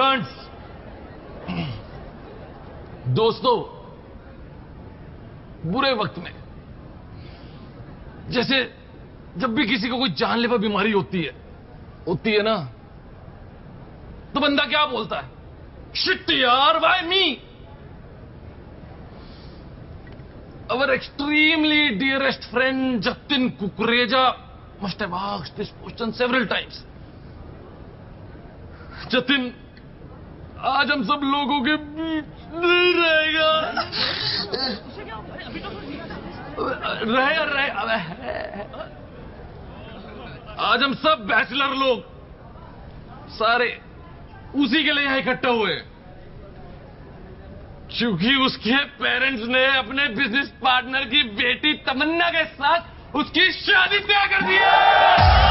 Friends, दोस्तों, बुरे वक्त में जैसे जब भी किसी को कोई जानलेवा बीमारी होती है ना, तो बंदा क्या बोलता है? शिट यार, why me? Our extremely dearest friend Jatin Kukureja must have asked this question several times. Jatin, आज हम सब लोगों के बीच नहीं रहेगा। रहे आज हम सब बैचलर लोग सारे उसी के लिए यहां इकट्ठा हुए, क्योंकि उसके पेरेंट्स ने अपने बिजनेस पार्टनर की बेटी तमन्ना के साथ उसकी शादी तय कर दी है।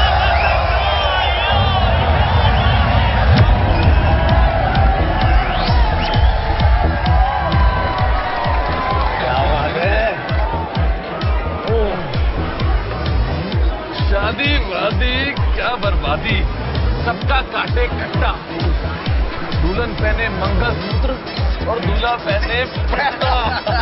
शादी वादी क्या बर्बादी, सबका काटे कट्टा। दुल्हन पहने मंगलसूत्र और दूल्हा पहने पैसा।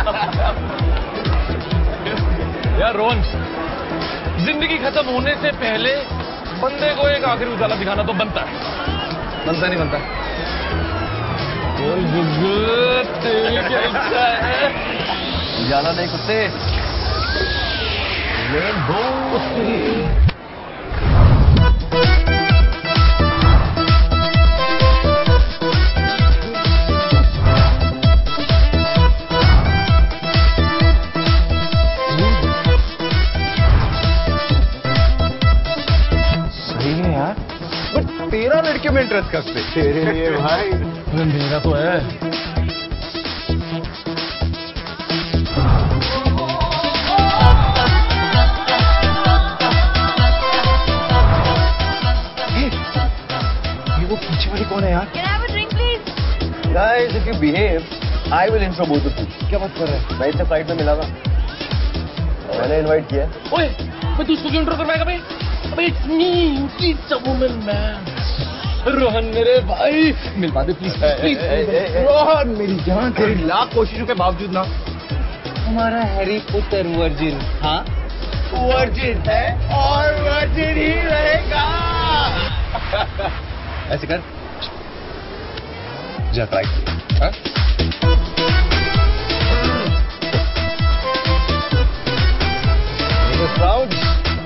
यार रोहन, जिंदगी खत्म होने से पहले बंदे को एक आखिरी उजाला दिखाना तो बनता है। बनता नहीं बनता? बोल गुग्गू, तेरी क्या इच्छा है? उजाला नहीं कुत्ते, तेरा लड़के में इंटरेस्ट करते तेरे लिए भाई। मेरा तो है। ये वो पीछे वाली कौन है यार? Can I have a drink, please? Guys, if you behave, I will intro both of you. क्या बात कर रहे हैं? मैं इससे फ्लाइट में मिला था, मैंने इनवाइट किया। ओए, मैं तू उसको क्यों इंट्रो करवाएगा भाई? अबे it's me, it's a woman man. Rohan मेरे भाई, मिलवा दे प्लीज प्लीज। रोहन मेरी जान, तेरी लाख कोशिशों के बावजूद ना हमारा हैरी पुत्र वर्जिन, हाँ वर्जिन है और वर्जिन ही रहेगा। ऐसे कर, जा ट्राई। हाँ? Proud.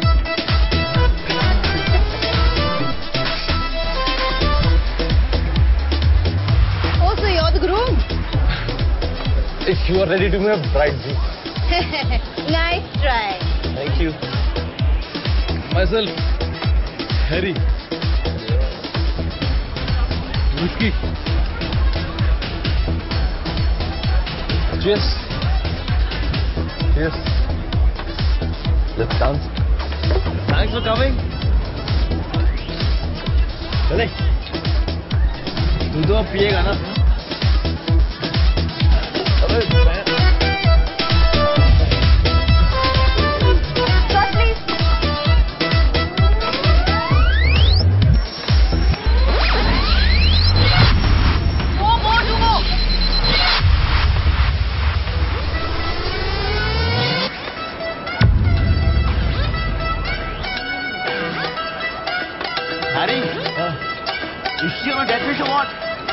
Oh, so you're the groom? If you are ready to be a bride, Nice try. thank you. Myself, Harry. Whiskey. Cheers. Cheers. Let's dance. Thanks for coming. चले, तू तो अब पिएगा ना? अबे Harry, is she on a death wish or what?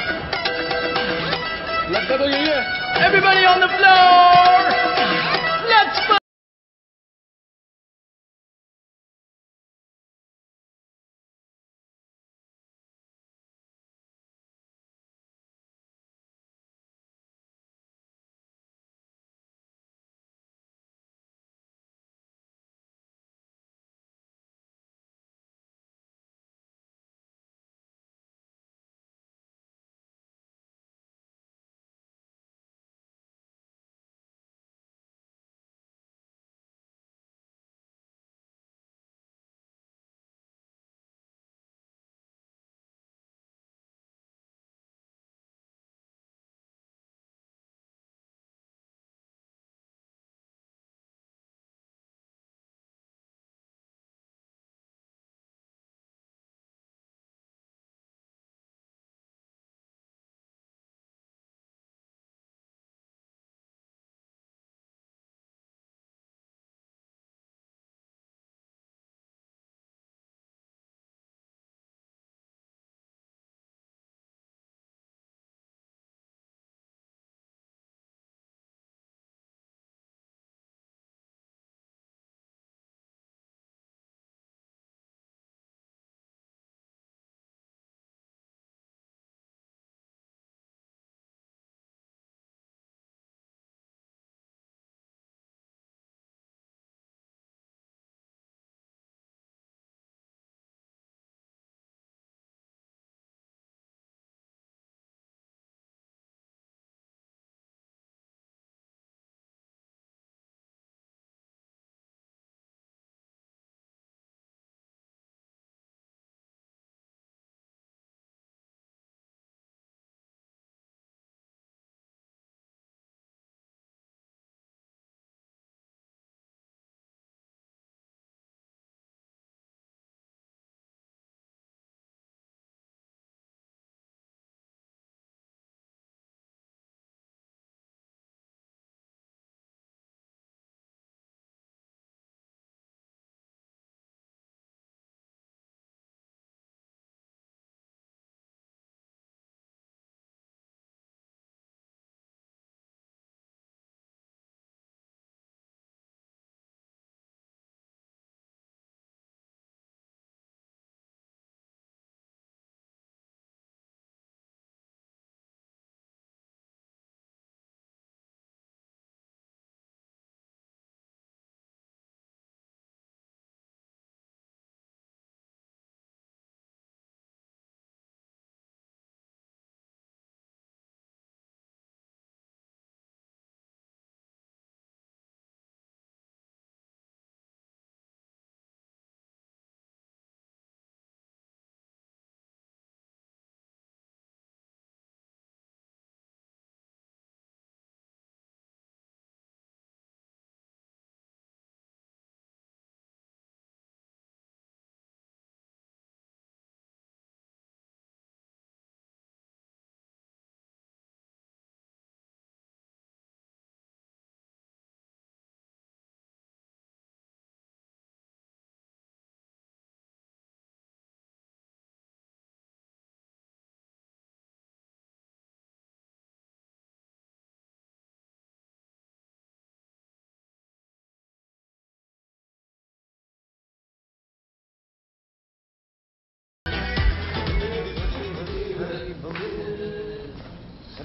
लगता तो यही है। Everybody on the floor!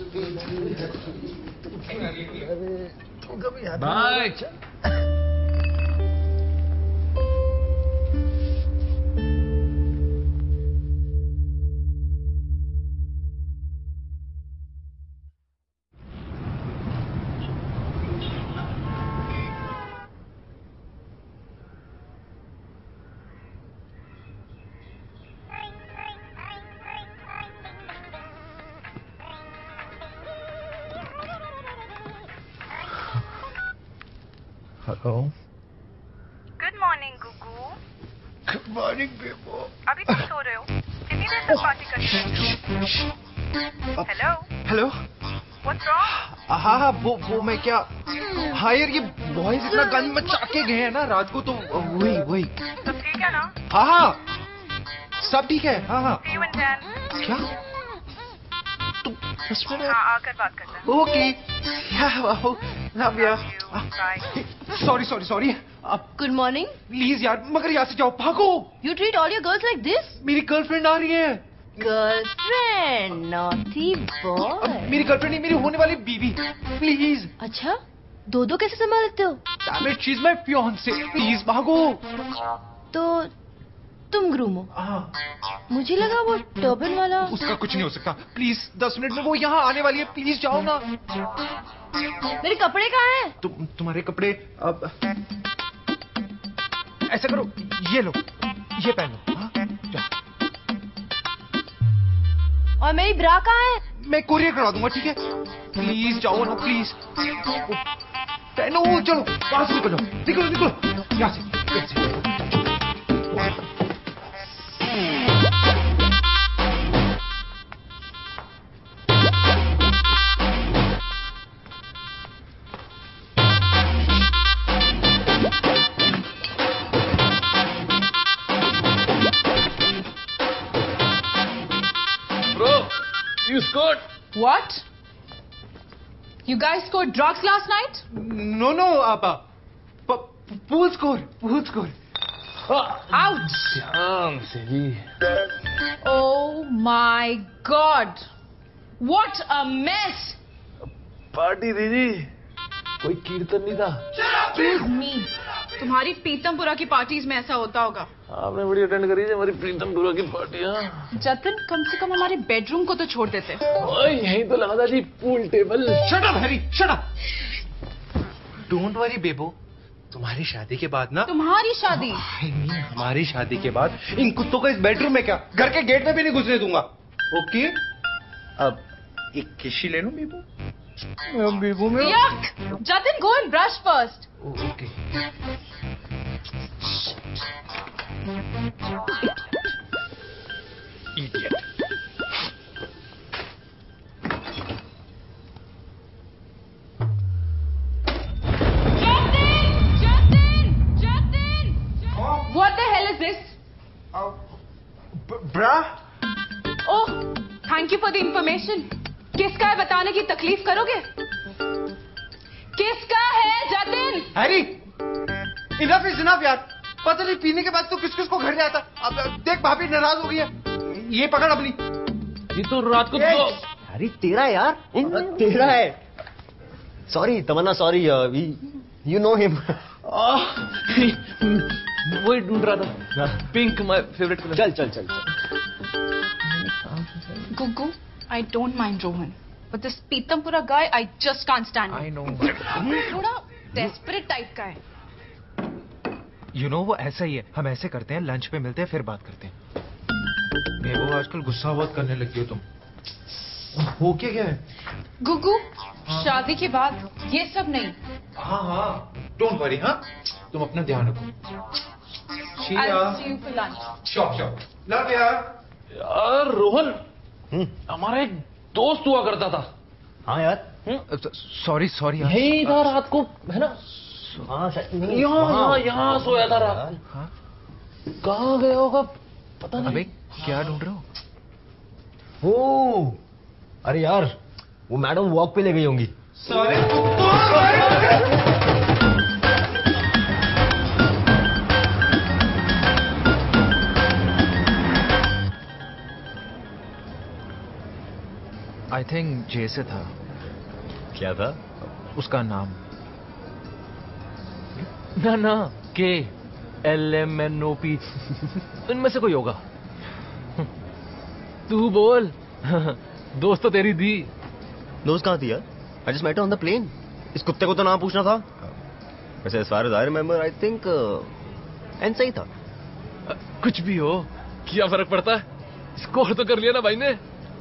Bye. Hello. Good morning Gugu. Good morning Bebo. अभी तक सो रहे हो? कितनी देर तक पार्टी करते रहते हो? Hello hello. What's wrong? हाँ वो मैं क्या, हाँ यार ये बॉयज इतना गंद मचा के गए हैं ना रात को, तो वही। सब ठीक है ना? हाँ सब ठीक है। हाँ सी यू इन 10। क्या तुम सच में? हाँ आकर बात करते हैं। ओके। सॉरी अब Good morning. प्लीज यार, मगर यहाँ से जाओ, भागो। You treat all your girls like this? मेरी गर्लफ्रेंड आ रही है। Girlfriend, naughty boy. अब मेरी गर्लफ्रेंड नहीं, मेरी होने वाली बीवी। प्लीज। अच्छा, दो कैसे संभाल लेते हो? Damn it, she's my fiancée। Please भागो। तो तुम ग्रूम हो? हाँ। मुझे लगा वो टर्बन वाला। उसका कुछ नहीं हो सकता। प्लीज 10 मिनट में वो यहाँ आने वाली है, प्लीज जाओ ना। मेरे कपड़े कहाँ हैं? तुम्हारे कपड़े अब ऐसा करो, ये लो, ये पहन लो। हाँ? जाओ। और मेरी ब्रा कहाँ है? मैं कोरियर करा दूंगा, ठीक है? प्लीज जाओ ना, प्लीज। पहनो, चलो वहां से निकलो यहाँ से। You scored. What? You guys scored drugs last night? No, pool score. Ouch! ध्यान से जी। Oh my God! What a mess! Party दीदी, कोई कीर्तन नहीं था। Excuse me. तुम्हारी पीतमपुरा की पार्टीज में ऐसा होता होगा। आपने बड़ी अटेंड करी है हमारी प्रीतमपुरा की पार्टियाँ। जतिन, कम से कम हमारे बेडरूम को तो छोड़ देते। यहीं तो लगा था जी, pool table. Shut up, Harry, shut up. Don't worry, Bebo. तुम्हारी शादी के बाद ना, तुम्हारी शादी? हमारी शादी के बाद इन कुत्तों को इस बेडरूम में क्या, घर के गेट में भी नहीं घुसने दूंगा। ओके? अब एक किसी ले लो बेबो। बेबो में। Yuck! Jatin, go and brush first. Okay. Idiot. Jatin! What the hell is this? Bra? Oh, thank you for the information. किसका है बताने की तकलीफ करोगे? किसका है Jatin? Harry, enough is enough यार। पता नहीं पीने के बाद तो किस को घर जाता। अब देख भाभी नाराज हो गई है। ये पकड़ अपनी। ये तो रात को तो। अरे तेरा यार, तेरा है। Sorry Tamanna, sorry, you know him. वही ढूंढ रहा था, पिंक माय फेवरेट कलर। चल। Gugu, I don't mind Rohan, but this Pitampura guy, I just can't stand him. I know. थोड़ा desperate type का है। You know वो ऐसा ही है। हम ऐसे करते हैं, लंच पे मिलते हैं, फिर बात करते हैं। बेबो आजकल गुस्सा बहुत करने लगी हो तुम। हो क्या है? गुगु, शादी के बाद ये सब नहीं। हाँ, डोंट वरी। हाँ, तुम अपना ध्यान रखो। I'll see you for lunch. Sure. Love ya. यार रोहन, हमारा एक दोस्त हुआ करता था। हाँ यार। सॉरी यार। यही था रात को, है ना? हाँ यहाँ सोया था रात। हाँ? कहाँ गया होगा पता नहीं। अबे क्या ढूंढ रहे हो? ओ, अरे यार वो मैडम वॉक पे ले गई होंगी। आई थिंक जे से था। क्या था? उसका नाम। ना KLMNOP इनमें से कोई होगा। तू बोल। दोस्त तो तेरी दी। दोस्त कहाँ थी यार? I just met on the plane. इस कुत्ते को तो नाम पूछना था। वैसे as far as I remember, I think एन सही था। कुछ भी हो, क्या फर्क पड़ता है? स्कोर तो कर लिया ना भाई ने।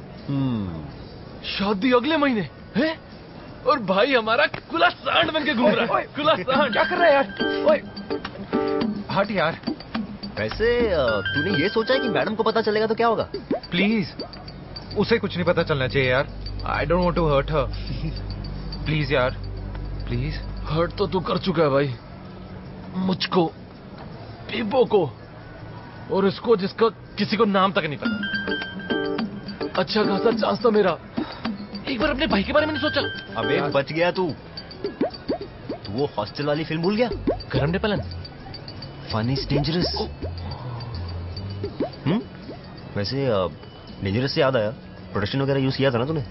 शादी अगले महीने है और भाई हमारा खुला सांड बन के घूम रहा है। खुला सांड। क्या कर रहा है यार? ओए हट यार। वैसे तूने ये सोचा है कि मैडम को पता चलेगा तो क्या होगा? प्लीज उसे कुछ नहीं पता चलना चाहिए यार। I don't want to hurt her. Please यार प्लीज। हर्ट तो तू कर चुका है भाई, मुझको, पीपो को, और इसको जिसका किसी को नाम तक नहीं पता। अच्छा खासा चांस था मेरा। एक बार अपने भाई के बारे में नहीं सोचा? अबे बच गया तू। तू वो हॉस्टल वाली फिल्म भूल गया? गरम नेपलन। Fun is dangerous. वैसे डेंजरस से याद आया, प्रोटेक्शन वगैरह यूज किया था ना तूने?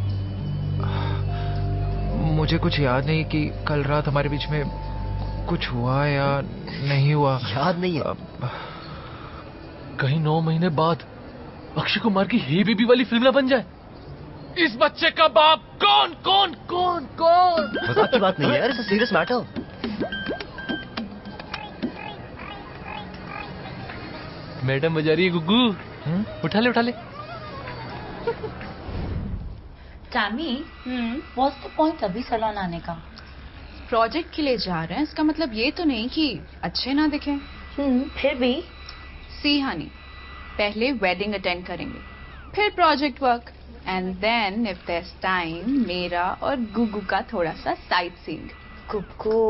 मुझे कुछ याद नहीं कि कल रात हमारे बीच में कुछ हुआ या नहीं हुआ। याद नहीं है? कहीं 9 महीने बाद अक्षय कुमार की हे बेबी वाली फिल्म ना बन जाए। इस बच्चे का बाप कौन कौन कौन कौन? मजाक की बात नहीं है यार, it's a serious matter. Madam बजा रही है गुग्गू। उठा ले उठा ले। टामी, व्हाट्स द पॉइंट अभी सैलून आने का? प्रोजेक्ट के लिए जा रहे हैं, इसका मतलब ये तो नहीं कि अच्छे ना दिखें। फिर भी सी हनी, पहले वेडिंग अटेंड करेंगे, फिर project work, and then if there time मेरा और गुगू का थोड़ा सा sightseeing. Guggu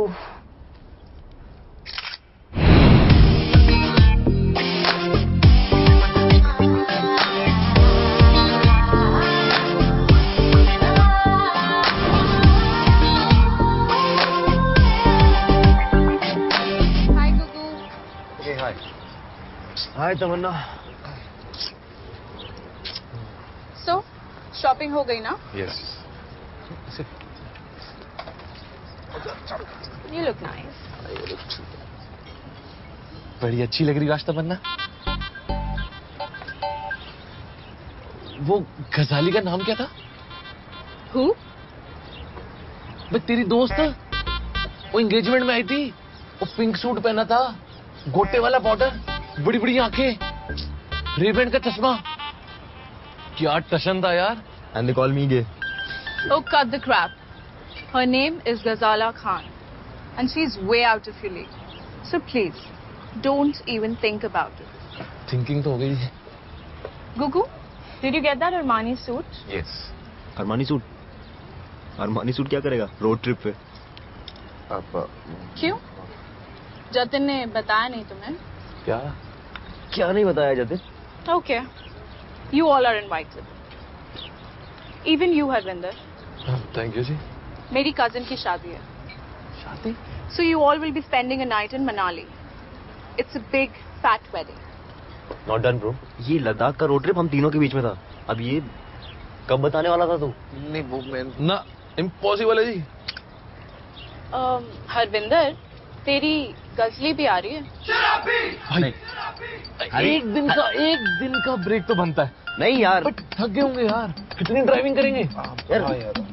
hi Tamanna. So shopping हो गई ना? यस। You look nice. बड़ी अच्छी लग रही रास्ता बनना। वो गजाली का नाम क्या था? हु? भाई तेरी दोस्त, वो एंगेजमेंट में आई थी, वो पिंक सूट पहना था, गोटे वाला बॉर्डर, बड़ी बड़ी आंखें, रेबैंड का चश्मा। क्या टशन था यार। And they call me gay. Oh, cut the crap. Her name is Ghazala Khan, and she's way out of your league. So please, don't even think about it. Thinking तो हो गई है। Gugu, did you get that Armani suit? Yes. Armani suit? Armani suit क्या करेगा road trip पे? क्यों? जतिन ने बताया नहीं तुम्हें? क्या नहीं बताया जतिन? Okay. You all are invited. Even you, Harvinder. Thank you जी। मेरी cousin की शादी है. शादी? So you all will be spending a night in Manali. It's a big, fat wedding. Not done bro. ये लद्दाख का रोड ट्रिप हम तीनों के बीच में था। अब ये कब बताने वाला था तू? नहीं वो मैं ना, इम्पॉसिबल है जी। हरविंदर, तेरी गजली भी आ रही है। भाई एक दिन का ब्रेक तो बनता है। नहीं यार, बट थक गए होंगे यार, कितनी ड्राइविंग करेंगे यार।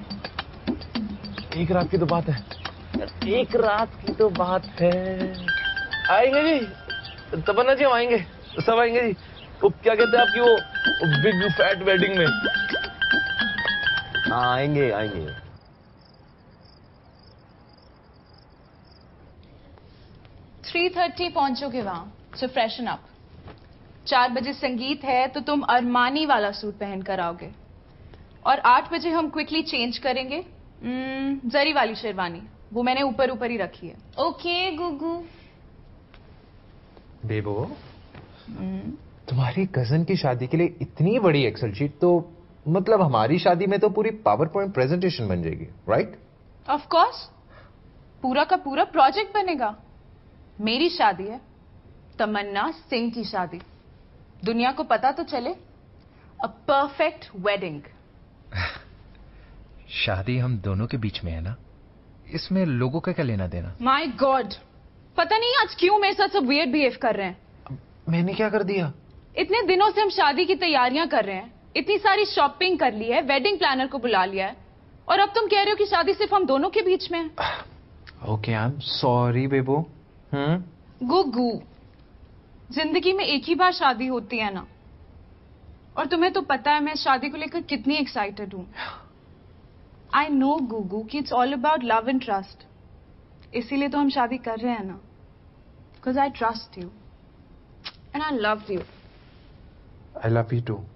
एक रात की तो बात है। एक रात की तो बात है। आएंगे जी, तमन्ना जी हम आएंगे, सब आएंगे जी। वो क्या कहते हैं आपकी वो बिग फैट वेडिंग में। हाँ आएंगे आएंगे। 3:30 पहुंचोगे वहां, सो फ्रेशन अप। 4 बजे संगीत है तो तुम अरमानी वाला सूट पहन कर आओगे, और 8 बजे हम क्विकली चेंज करेंगे। जरी वाली शेरवानी, वो मैंने ऊपर ऊपर ही रखी है। ओके गुगू। बेबो, तुम्हारी कजन की शादी के लिए इतनी बड़ी एक्सेल शीट, तो मतलब हमारी शादी में तो पूरी पावर पॉइंट प्रेजेंटेशन बन जाएगी, राइट? ऑफ कोर्स, पूरा का पूरा प्रोजेक्ट बनेगा। मेरी शादी है, तमन्ना सिंह की शादी, दुनिया को पता तो चले। A perfect wedding. शादी हम दोनों के बीच में है ना, इसमें लोगों का क्या लेना देना। माय गॉड, पता नहीं आज क्यों मेरे साथ सब वियर्ड बिहेव कर रहे हैं। मैंने क्या कर दिया? इतने दिनों से हम शादी की तैयारियां कर रहे हैं, इतनी सारी शॉपिंग कर ली है, वेडिंग प्लानर को बुला लिया है, और अब तुम कह रहे हो कि शादी सिर्फ हम दोनों के बीच में है। Okay, I am sorry Bebu. Gugu, जिंदगी में एक ही बार शादी होती है ना, और तुम्हें तो पता है मैं शादी को लेकर कितनी एक्साइटेड हूं। आई नो गुगू कि it's all about love and trust, इसीलिए तो हम शादी कर रहे हैं ना, because I trust you and I love you. I love you too.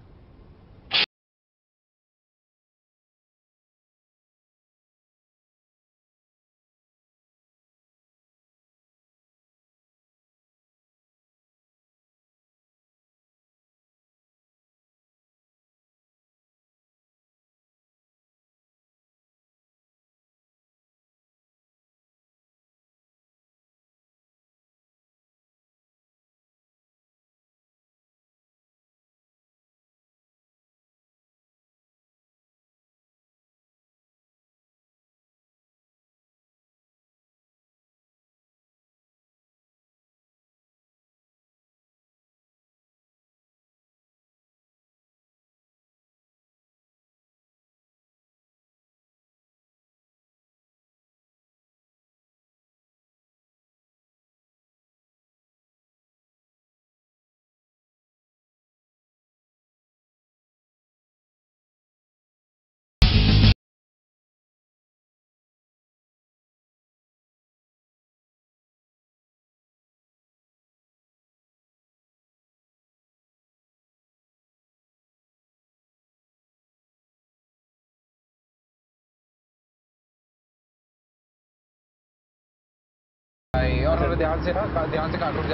और ध्यान से काट, रुक जा।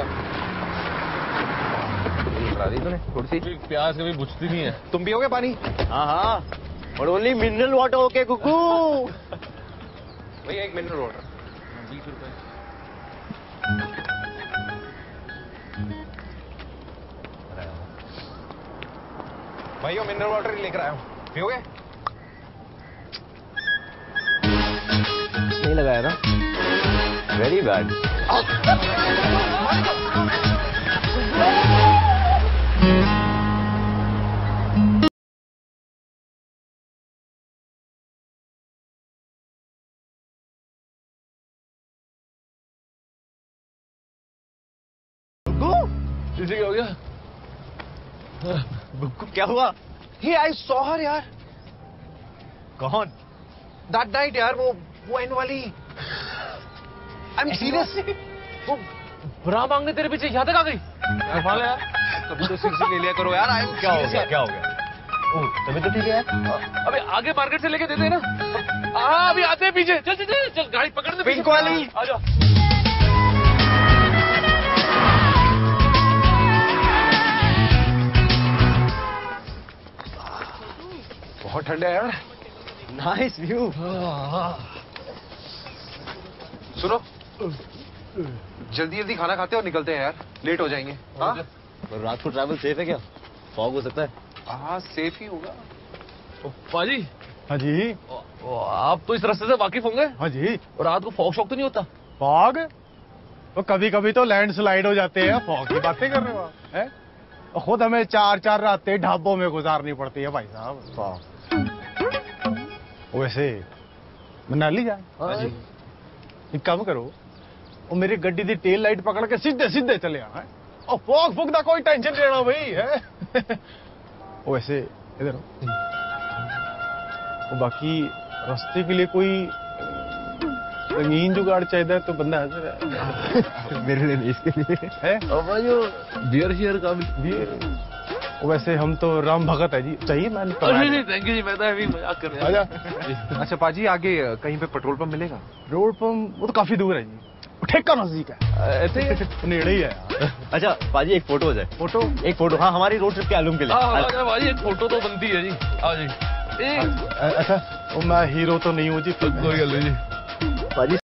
करा दी तूने थोड़ी सी। प्याज कभी बुझती नहीं है। तुम पियोगे पानी? हाँ हाँ, और only mineral water. Okay Kuku. भैया एक मिनरल वाटर। 20 रुपए। भाइयों मिनरल वाटर ही लेकर आया हूँ, पियोगे? नहीं लगाया ना, वेरी बैड। इसे क्या हो गया? क्या हुआ? हे आई सॉ हर यार। कौन? दैट नाइट यार, वो एंड वाली। I am serious. वो ब्रा मांगने तेरे पीछे यहाँ तक आ गई? कमाल है यार। कभी तो सीरियसली ले लिया करो यार। आई एम क्या हो गया? क्या हो गया? तभी तो ठीक है। अबे आगे मार्केट से लेके देते ना। हाँ अभी आते हैं पीछे। चल चल चल चल, गाड़ी पकड़ दे। पिंक वाली। आ जाओ। बहुत ठंडा है यार। Nice view. सुनो, जल्दी जल्दी खाना खाते और निकलते हैं यार, लेट हो जाएंगे। हाँ पर रात को ट्रैवल सेफ है क्या? फॉग हो सकता है। हाँ सेफ ही होगा। पाजी। हाँ जी। आप तो इस रास्ते से वाकिफ होंगे। हाँ जी। और रात को फॉग शॉक तो नहीं होता? फॉग तो कभी कभी तो लैंडस्लाइड हो जाते हैं। फॉग की बातें कर रहे हो आप? हैं? और खुद हमें 4-4 रातें ढाबों में गुजारनी पड़ती है भाई साहब। वैसे मनाली जाए। हाँ जी। एक काम करो, वो मेरी गड्डी दी टेल लाइट पकड़ के सीधे सीधे चले आना है। और फॉग फूक दा कोई टेंशन नहीं लेना भाई है। वैसे इधर हो। वो बाकी रास्ते के लिए कोई रंगीन जुगाड़ चाहिए तो बंदा हाजिर है। मेरे लिए नहीं, इसके लिए है। बियर शेयर का बियर। वैसे हम तो राम भगत है जी, चाहिए मैंने। नहीं थैंक यू जी, मैं तो अभी मजाक कर रहा आजा। अच्छा पाजी, आगे कहीं पे पेट्रोल पंप मिलेगा? रोड पंप वो तो काफी दूर है जी, ठेका नजदीक है। ऐसे नेड़े ही है यार। अच्छा पाजी, एक फोटो हो जाए। फोटो? एक फोटो, हाँ, हमारी रोड ट्रिप के एल्बम के लिए। भाई एक फोटो तो बनती है जी। आओ जी। अच्छा, मैं हीरो तो नहीं हूँ जी। कोई गल नहीं जी। पाजी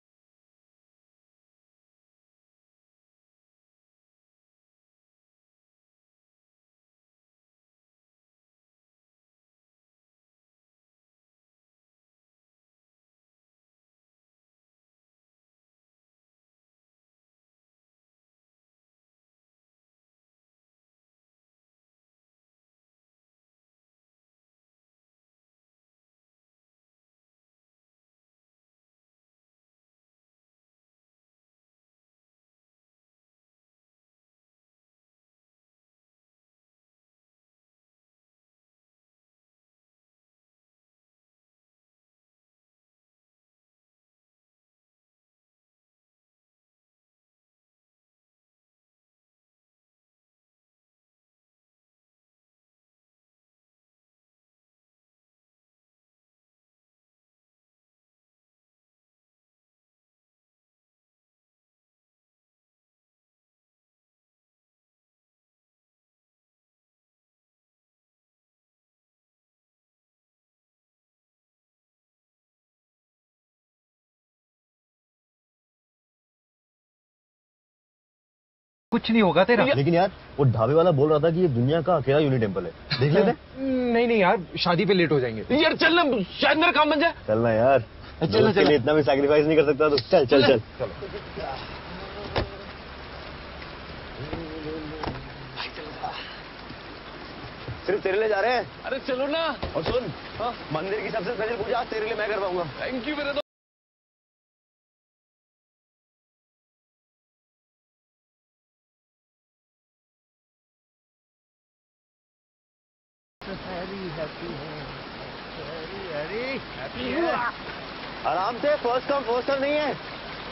कुछ नहीं होगा तेरा। लेकिन यार वो ढाबे वाला बोल रहा था कि ये दुनिया का अकेला यूनिट टेम्पल है, देख लेते। नहीं यार, शादी पे लेट हो जाएंगे। यार चल ना, शायद मेरा काम बन जाए। चलना यार, चल चल, इतना भी सैक्रिफाइस नहीं कर सकता तू। चल चल चल। सिर्फ तेरे लिए जा रहे हैं। अरे चलो ना। और सुन, मंदिर की सबसे पहले पूजा तेरे लिए मैं करवाऊंगा। थैंक यू मेरे दोस्त। आराम से, फर्स्ट कम फर्स्ट सर्व नहीं है।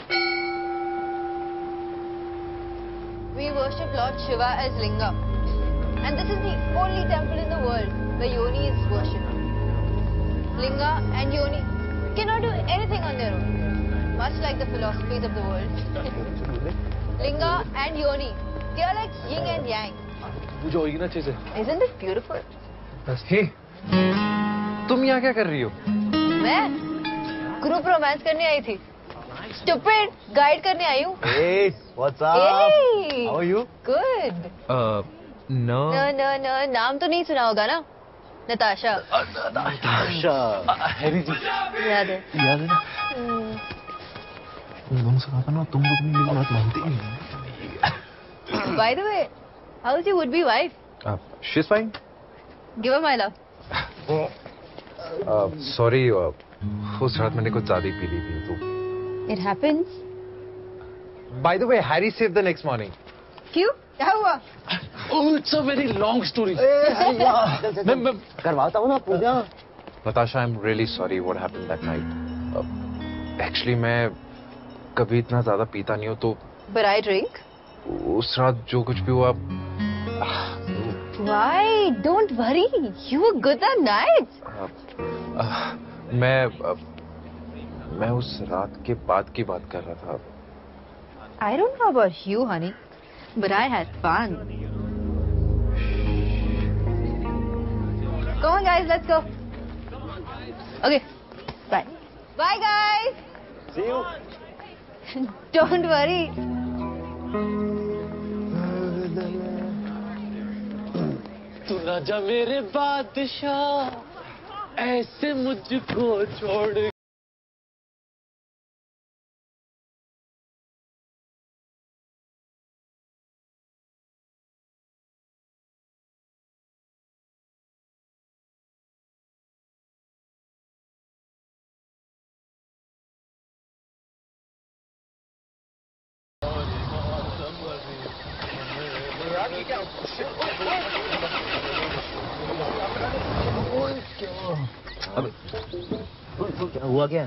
We worship Lord Shiva as Linga. And this is the only temple in the world where Yoni is worshipped. Linga and Yoni cannot do anything on their own, much like the philosophies of the world. Linga and Yoni, they are like yin and yang. पूजा होगी ना अच्छे से। Isn't it beautiful? हे, तुम यहाँ क्या कर रही हो? मैं ग्रुप रोमांस करने आई थी। Stupid, गाइड करने आई हूँ। Hey, what's up? Hey, How are you? good. No. No, नाम तो नहीं सुना होगा ना? नताशा। अच्छा। हैरी जी याद है। याद है ना? दोनों से कहा था ना, तुम लोग भी मेरी बात मानते ही नहीं। By the way, how's your would-be wife? She's fine. Give her my love. Sorry, उस रात मैंने कुछ ज्यादा ही पी ली थी तो। It happens. By the way, Harry saved the next morning. क्यों? क्या हुआ? Oh, it's a very long story. मैं करवाता हूँ ना पूजा। Natasha, I'm really sorry what happened that night. Actually, मैं कभी इतना ज्यादा पीता नहीं हूँ तो। But I drink. उस रात जो कुछ भी हुआ। Why? Don't worry. You were good that night. मैं उस रात के बाद की बात कर रहा था। I don't know about you, honey, but I had fun. Come on, guys, let's go. Okay, bye. Bye, guys. See you. Don't worry. तू ना जा मेरे बादशाह, ऐसे मुझको छोड़। क्या हुआ क्या?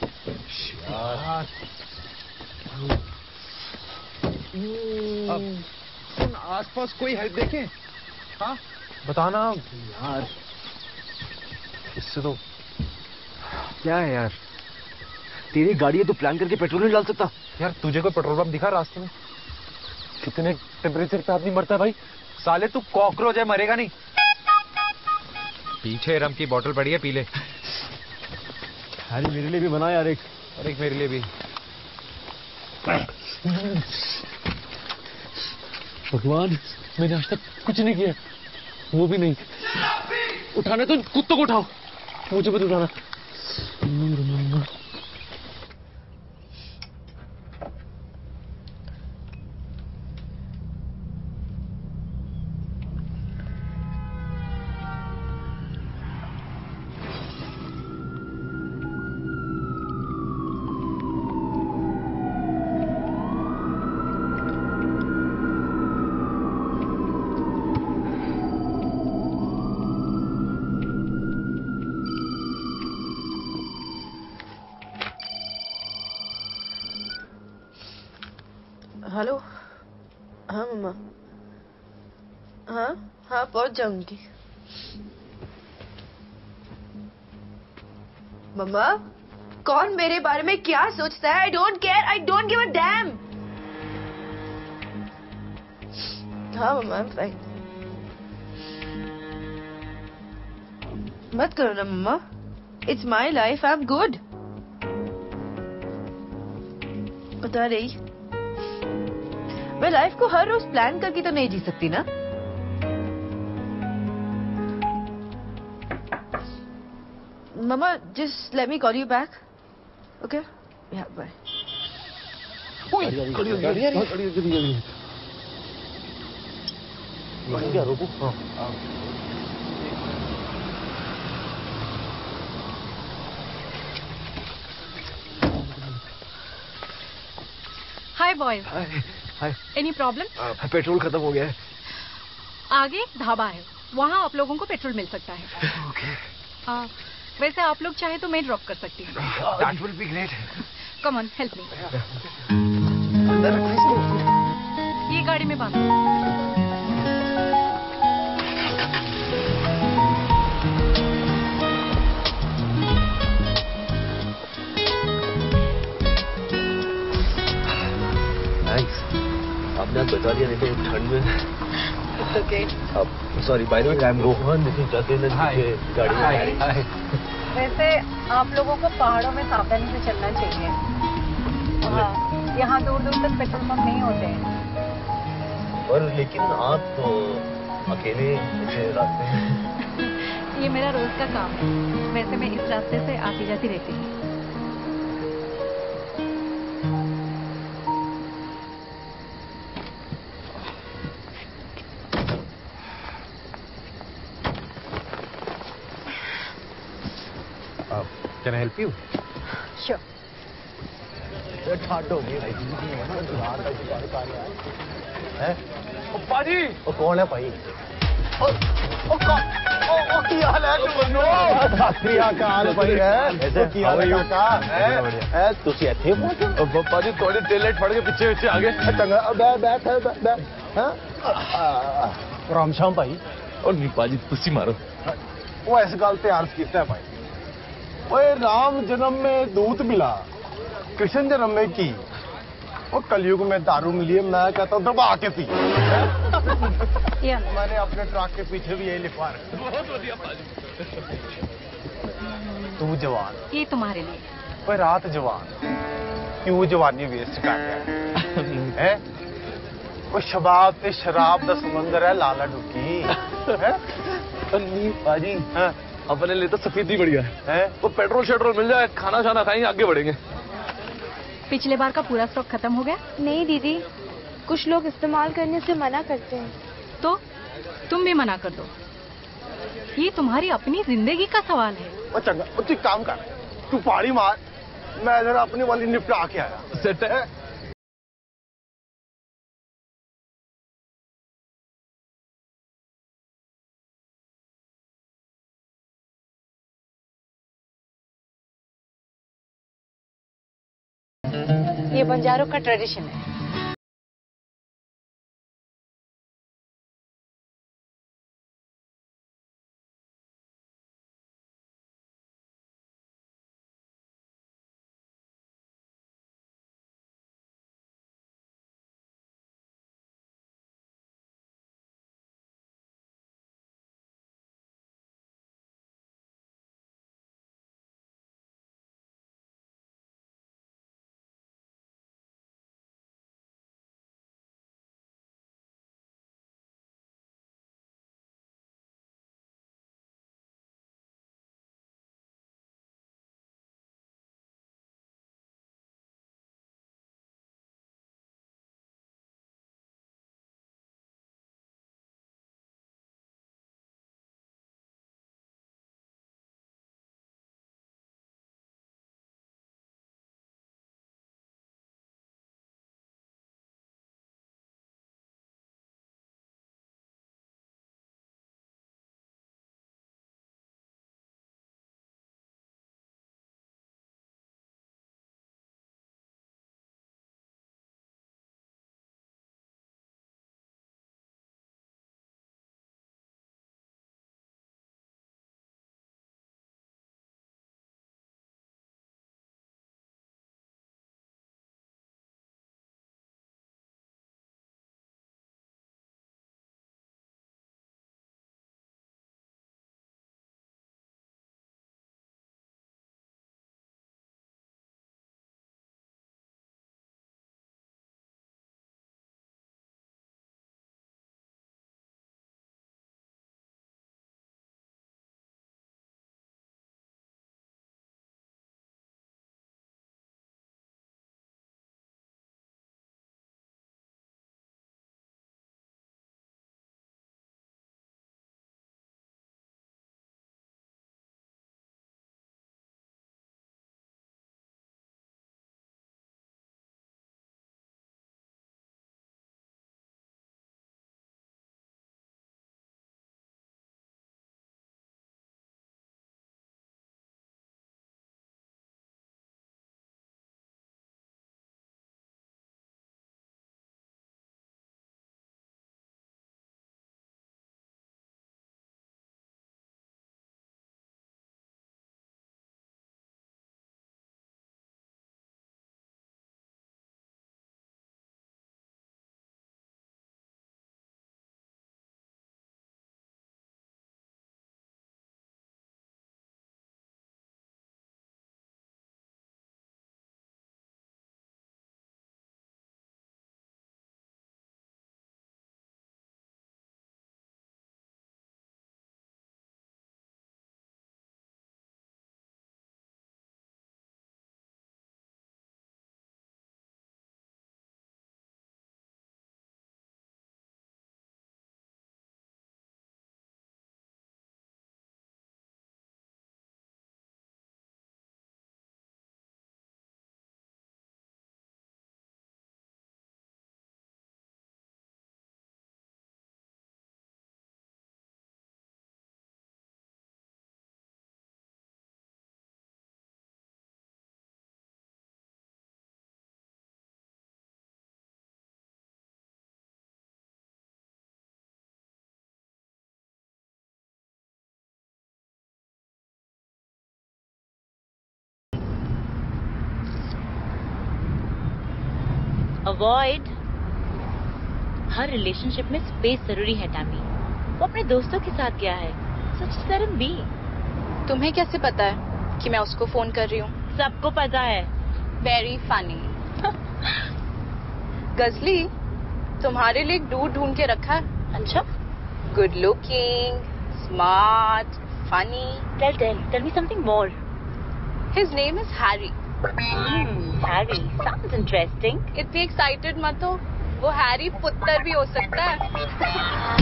सुन, आसपास कोई हेल्प देखे? हाँ, बताना यार। इससे तो क्या है यार? तेरी गाड़ी है तो प्लान करके पेट्रोल नहीं डाल सकता? यार तुझे कोई पेट्रोल पंप दिखा रास्ते में? कितने टेम्परेचर पे आदमी मरता है भाई? साले तू कॉकरोच है, मरेगा नहीं। पीछे रम की बोतल पड़ी है, पी ले। अरे मेरे लिए भी बना यार एक। और एक मेरे लिए भी। भगवान, मैंने आज तक कुछ नहीं किया। वो भी नहीं। उठाना तो कुत्तों को उठाओ, मुझे मत उठाना। हेलो। हाँ मम्मा। हाँ पहुंच जाऊंगी। मम्मा, कौन मेरे बारे में क्या सोचता है? I don't care, I don't give a damn. हाँ मम्मा, आई एम फाइन। मत करो ना मम्मा, it's my life, I am good. बता रही मैं लाइफ को हर रोज प्लान करके तो नहीं जी सकती ना। Mama just let me call you back, okay? या bye. Hi boys, hi. Any problem? Petrol खत्म हो गया है। आगे एक ढाबा है, वहाँ आप लोगों को पेट्रोल मिल सकता है। ओके। वैसे आप लोग चाहे तो मैं ड्रॉप कर सकती हूँ। That will be great. Come on, help me. ये गाड़ी में बांधो। आपने बता दिया, नहीं तो ठंड में। Okay. Sorry, by the way, I am Rohan, this is Jatin गाड़ी में। वैसे आप लोगों को पहाड़ों में सावधानी से चलना चाहिए। हाँ, यहाँ दूर दूर तक पेट्रोल पंप नहीं होते हैं। और लेकिन आप अकेले ऐसे रास्ते में? ये मेरा रोज का काम है। वैसे मैं इस रास्ते से आती जाती रहती हूँ। Can I help you? Sure. ठंड हो गई भाई, पाजी। वो कौन है भाई? की हाल है काल भाई है? की हाल है काका? तुसी ਇੱਥੇ ਪਹੁੰਚੋ? पाजी थोड़ी टेल लाइट फड़ के पीछे आगे। चंगा बैठ। राम श्याम भाई। और नहीं पाजी, तुसी मारो। वो इस गल ते अर्ज कीता है भाई। ओए राम जन्म में दूध मिला, कृष्ण जन्म में की, और कलयुग में दारू मिली है। मैं कहता हूँ दबा के पी। मैंने अपने ट्रक के पीछे भी यही लिखवा रखा। बहुत बढ़िया पाजी। तू जवान, ये तुम्हारे लिए। ओए रात जवान, क्यों जवानी वेस्ट कर रहा है? वो शबाब ते शराब दा समंदर है, लाला डुकी है। नहीं पाजी, अपने लिए तो सफेदी बढ़िया है। वो पेट्रोल शेट्रोल मिल जाए, खाना शाना खाएंगे, आगे बढ़ेंगे। पिछले बार का पूरा स्टॉक खत्म हो गया? नहीं दीदी, कुछ लोग इस्तेमाल करने से मना करते हैं। तो तुम भी मना कर दो। ये तुम्हारी अपनी जिंदगी का सवाल है। वो चंगा, तू काम कर, तू पानी मार, मैं इधर अपनी वाली निपटा के आया। सेट है। ये बंजारों का ट्रेडिशन है। अवॉइड। हर रिलेशनशिप में स्पेस जरूरी है टैमी। वो अपने दोस्तों के साथ गया है, so just let him be। तुम्हें कैसे पता है कि मैं उसको फोन कर रही हूँ? सबको पता है। Very funny. गजली, तुम्हारे लिए एक डूड ढूंढ के रखा है। अच्छा? Good looking, smart, funny. Tell me something more। His name is Harry। Harry, sounds interesting। इतनी एक्साइटेड मत हो, वो हैरी पुत्तर भी हो सकता है।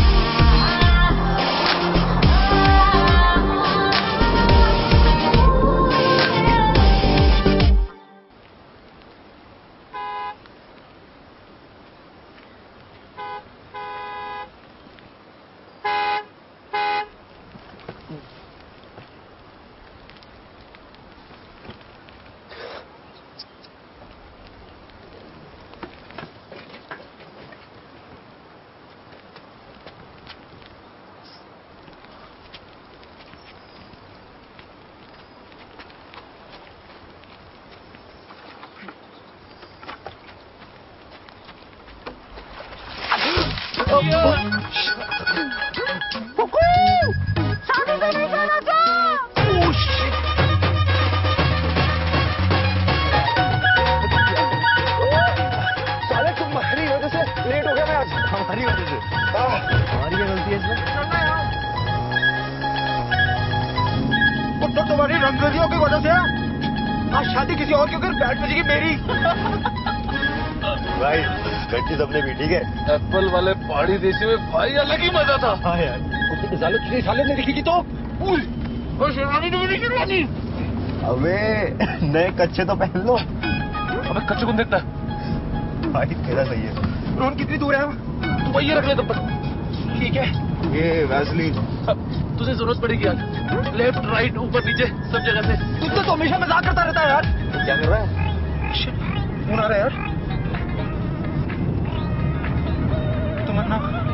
साले तुम्हारी वजह से लेट हो गया मैं आज। हमारी वजह से? हमारी क्या गलती है इसमें? तो तुम्हारी रंगरजियों की वजह से आज शादी किसी और की होकर बैठ बजेगी मेरी। भाई घंटी सबने भी, ठीक है? एप्पल वाले पहाड़ी देसी में भाई अलग ही मजा था। हाँ यार। तुझे साले ने लिखी की तो शेरवानी तो मेरी शेरवानी। अबे नए कच्चे तो पहन लो। अबे कच्चे कौन देखता है? भाई तेरा सही है। रोन कितनी दूर है? तू वही रख ले तब तक। ठीक है। ये वैसलीन तुझे जरूरत पड़ेगी आज। लेफ्ट राइट ऊपर नीचे सब जगह से। तुझसे तो हमेशा मजाक करता रहता है यार। क्या कर रहा है? फोन आ रहा है यार। तमन्ना।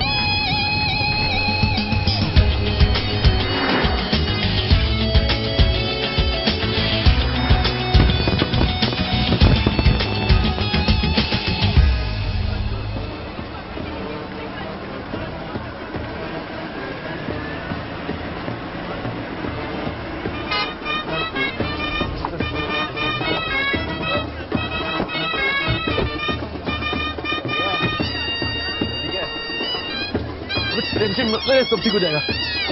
टेंशन मत ले, सब ठीक हो जाएगा।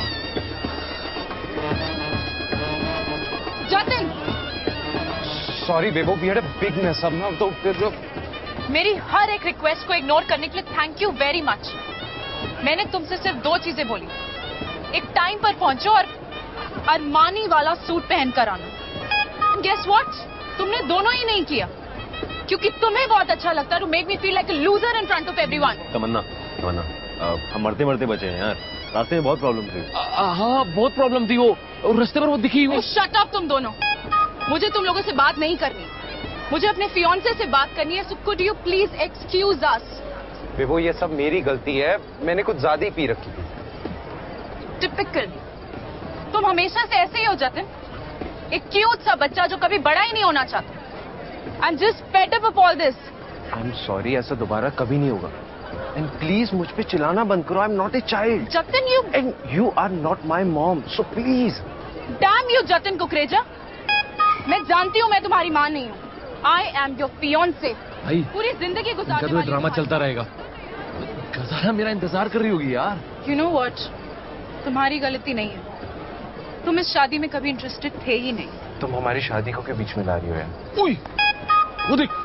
Jatin, sorry Bebo, we had a big mess up ना, तो फिर जो मेरी हर एक रिक्वेस्ट को इग्नोर करने के लिए थैंक यू वेरी मच। मैंने तुमसे सिर्फ 2 चीजें बोली, एक टाइम पर पहुंचो और अरमानी वाला सूट पहन कर आना। गेस व्हाट, तुमने दोनों ही नहीं किया, क्योंकि तुम्हें बहुत अच्छा लगता है to make me feel like a loser in front of everyone. Tamanna हम मरते मरते बचे हैं यार। रास्ते में बहुत प्रॉब्लम थी। हाँ बहुत प्रॉब्लम थी। वो रास्ते पर वो दिखी वो। शट अप तुम दोनों, मुझे तुम लोगों से बात नहीं करनी, मुझे अपने फियांसे से बात करनी है। So could you please excuse us. Bebo ये सब मेरी गलती है, मैंने कुछ ज्यादा ही पी रखी थी। टिपिकल, तुम हमेशा से ऐसे ही हो जतिन, एक क्यूट सा बच्चा जो कभी बड़ा ही नहीं होना चाहता। I am just fed up of all this. I am sorry, ऐसा दोबारा कभी नहीं होगा। एंड प्लीज मुझ पे चिल्लाना बंद करो। I am not a child. Jatin you are not my mom, so please. Damn you Jatin Kukreja, मैं जानती हूँ मैं तुम्हारी माँ नहीं हूँ। I am your fiancee. भाई पूरी जिंदगी गुजारने तो ड्रामा चलता रहेगा। गजारा मेरा इंतजार कर रही होगी यार। यू नो व्हाट, तुम्हारी गलती नहीं है, तुम इस शादी में कभी इंटरेस्टेड थे ही नहीं। तुम हमारी शादी को के बीच में ला रही हो यार। उई, वो देख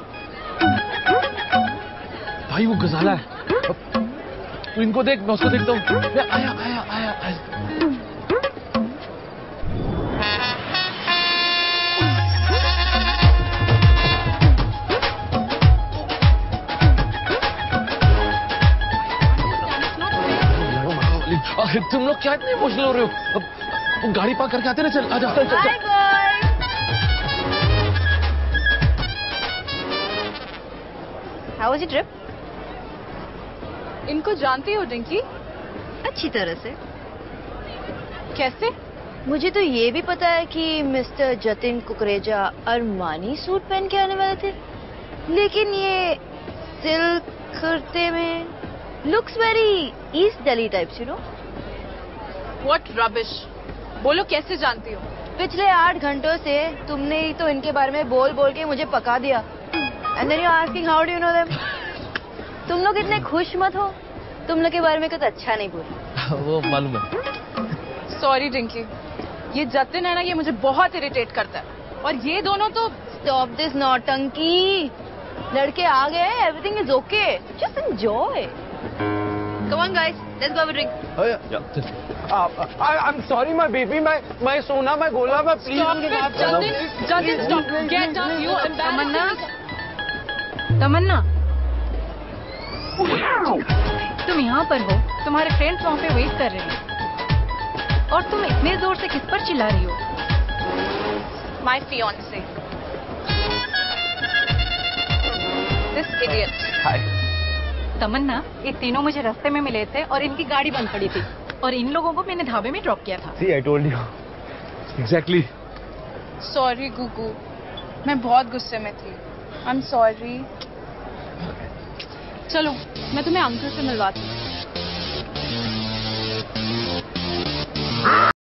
भाई, वो गजाला है। तू इनको देख, मैं उसको देखता हूँ। आया आया आया आया। तुम लोग क्या इतने इमोशनल हो रहे हो? अब गाड़ी पार्क करके आते ना, चल आजा। चल चल चल। How was your trip? इनको जानती हो डिंकी? अच्छी तरह से। कैसे? मुझे तो ये भी पता है कि mister Jatin Kukreja Armani suit पहन के आने वाले थे, लेकिन ये सिल्क कुर्ते में looks very East Delhi types, you know. What rubbish. बोलो कैसे जानती हो? पिछले 8 घंटों से तुमने ही तो इनके बारे में बोल बोल के मुझे पका दिया. And then you're asking how do you know them? तुम लोग इतने खुश मत हो. तुम लोग के बारे में कुछ अच्छा नहीं बोली. वो मालूम है. सॉरी रिंकी, ये जतिन है ना, ये मुझे बहुत इरिटेट करता है. और ये दोनों तो Stop this नौटंकी. लड़के आ गए, everything is okay. Just enjoy. Come on guys, let's go have a drink. I'm sorry my baby, my सोना, my गोला, my please. Jatin, stop. Get up, you embarrassing. तमन्ना, तुम यहाँ पर हो, तुम्हारे फ्रेंड्स वहाँ पे वेट कर रहे हैं और तुम इतने जोर से किस पर चिल्ला रही हो? My fiance. This idiot. Hi. तमन्ना, ये तीनों मुझे रास्ते में मिले थे और इनकी गाड़ी बंद पड़ी थी और इन लोगों को मैंने ढाबे में ड्रॉप किया था. See, I told you. Exactly. Sorry Gugu, मैं बहुत गुस्से में थी. I'm sorry. चलो, मैं तुम्हें अंकल से मिलवाती हूँ.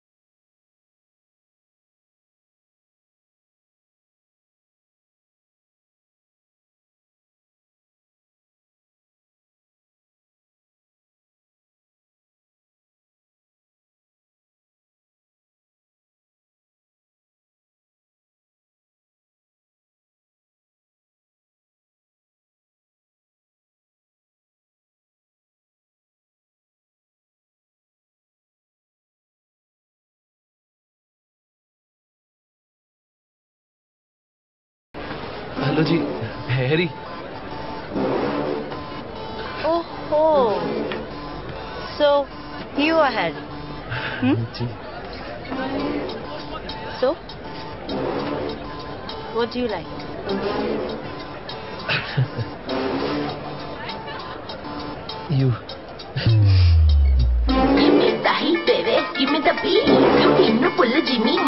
हेलो जी, Harry. Oh, so you ahead. जी. So, what do you like? You. Give me the heat, baby. Give me the beat. You need to pull the Jimmy.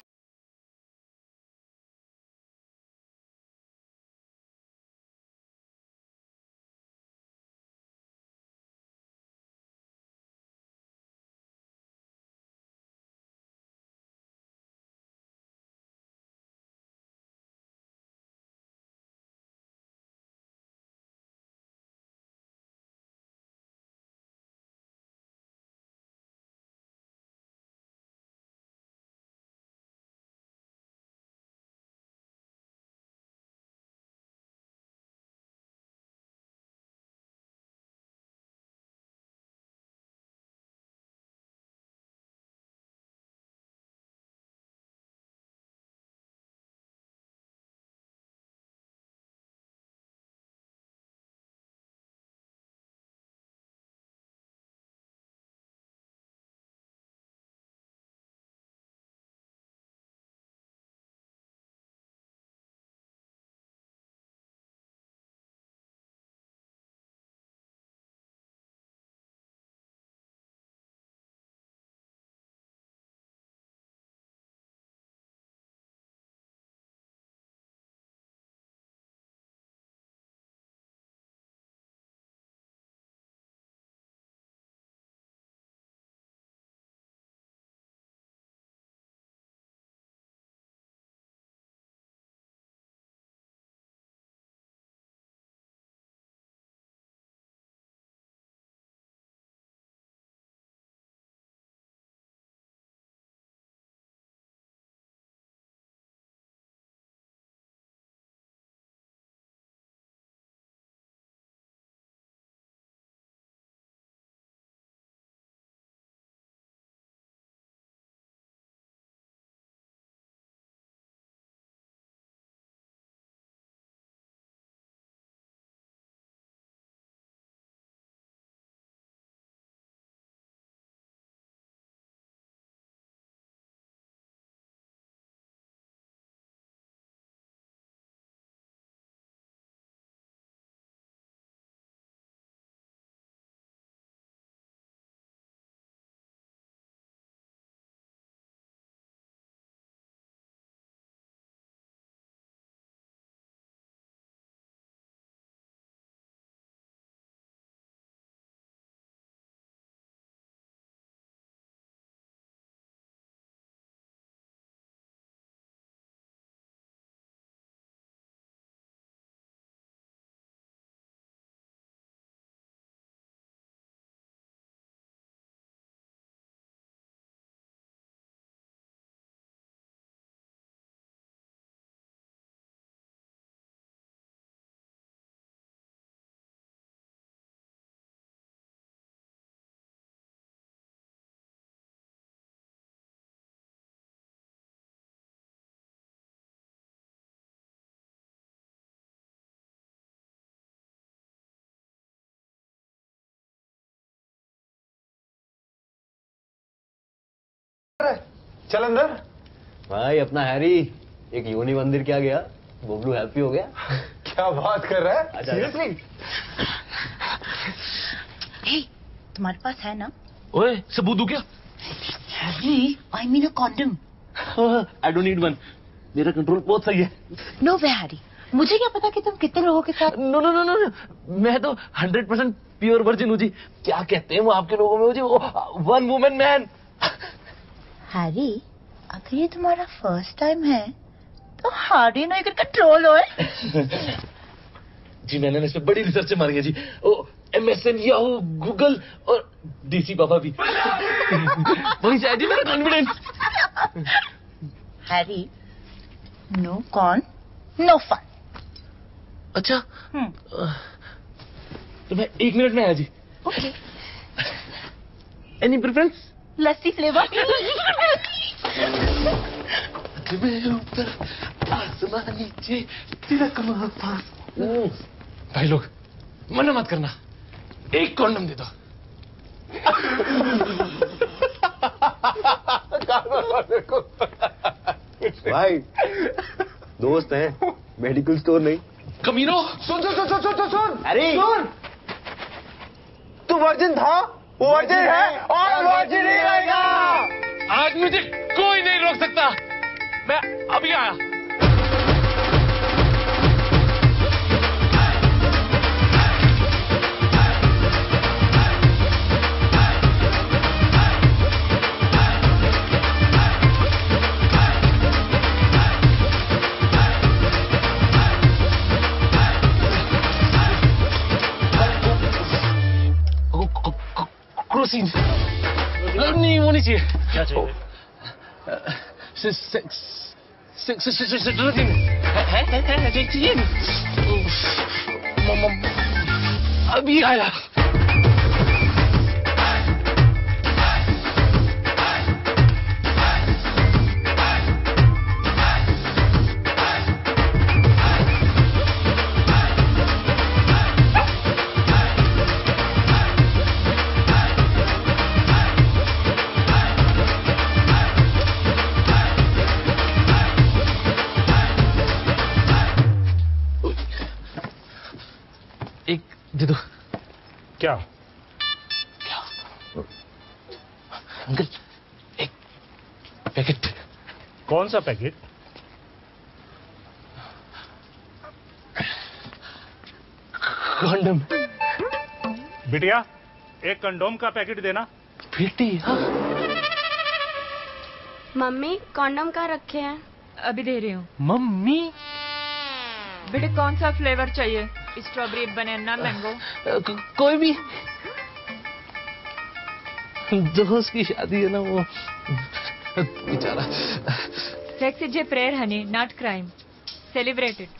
चल अंदर। भाई अपना हैरी एक योनि मंदिर क्या गया, बबलू हैप्पी हो गया। क्या बात कर रहा है? सीरियसली? तुम्हारे पास है ना? ओए सबूत दूं क्या? Harry, I mean a condom. I don't need one, मेरा कंट्रोल बहुत सही है। नो वे हैरी, मुझे क्या पता कि तुम कितने लोगों के साथ। नो नो नो नो, मैं तो 100% प्योर वर्जिन हूँ जी। क्या कहते हैं वो आपके लोगों में, मुझे वन वुमेन मैन। हैरी, अगर ये तुम्हारा फर्स्ट टाइम है तो how do you know you can control it? जी मैंने इस पे बड़ी रिसर्च मारी है जी। ओ MSN, याहू, गूगल और DC पापा भी। वही शायद जी मेरा confidence. Harry, no con no fun. अच्छा तो मैं 1 मिनट में आया जी। Okay. Any preference? Lassi flavour. ऊपर आसमान नीचे तिलक पास। भाई लोग मना मत करना, एक कॉन्डम दे दो। भाई दोस्त हैं, मेडिकल स्टोर नहीं। कमीनो सुन सुन सुन सुन सुन सुन। अरे सुन, तू वर्जिन था, वो वर्जिन है और वर्जिन ही रहेगा। आज मुझे कोई नहीं रोक सकता, मैं अभी आया। क्रोसिन नहीं होनी चाहिए। क्या चाहिए? अभी आया। एक दे दो। क्या? क्या? अंकल एक पैकेट। कौन सा पैकेट? कंडोम। बिटिया, एक कंडोम का पैकेट देना। बिटिया? मम्मी कॉन्डम कहाँ रखे हैं? अभी दे रही हूँ। मम्मी? बेटे कौन सा फ्लेवर चाहिए? Strawberry, banana, mango? कोई भी। दोस्त की शादी है ना, वो बेचारा। Sex is a prayer honey, not crime. Celebrate it.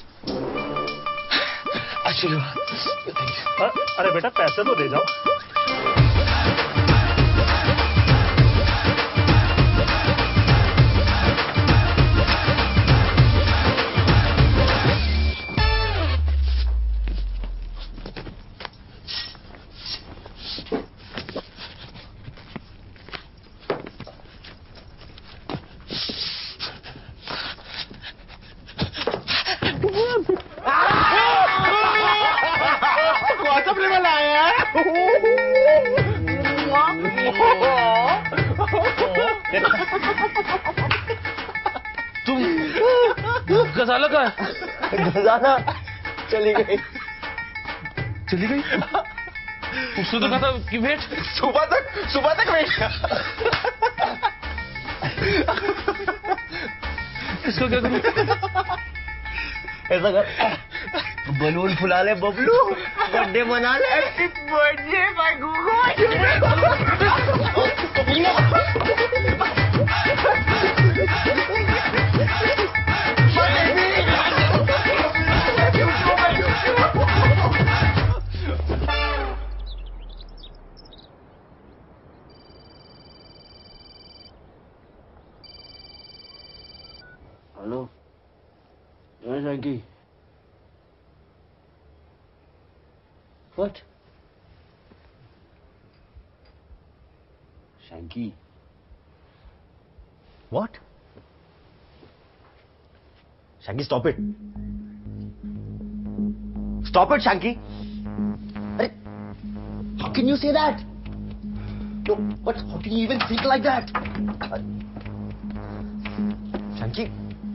अरे बेटा पैसे तो दे जाओ। तुम गजाला का है? गजाला चली गई। चली गई? उसने तो कहा था कि वेट। सुबह तक वेट। इसको क्या करूं? ऐसा कर, बलून फुला ले बबलू, बर्थडे मना ले। Happy birthday my hello, Shaggy. What? Shaggy. What? Shanky, stop it. Stop it, Shanky. How can you say that? No, but how can you even think like that? Shanky,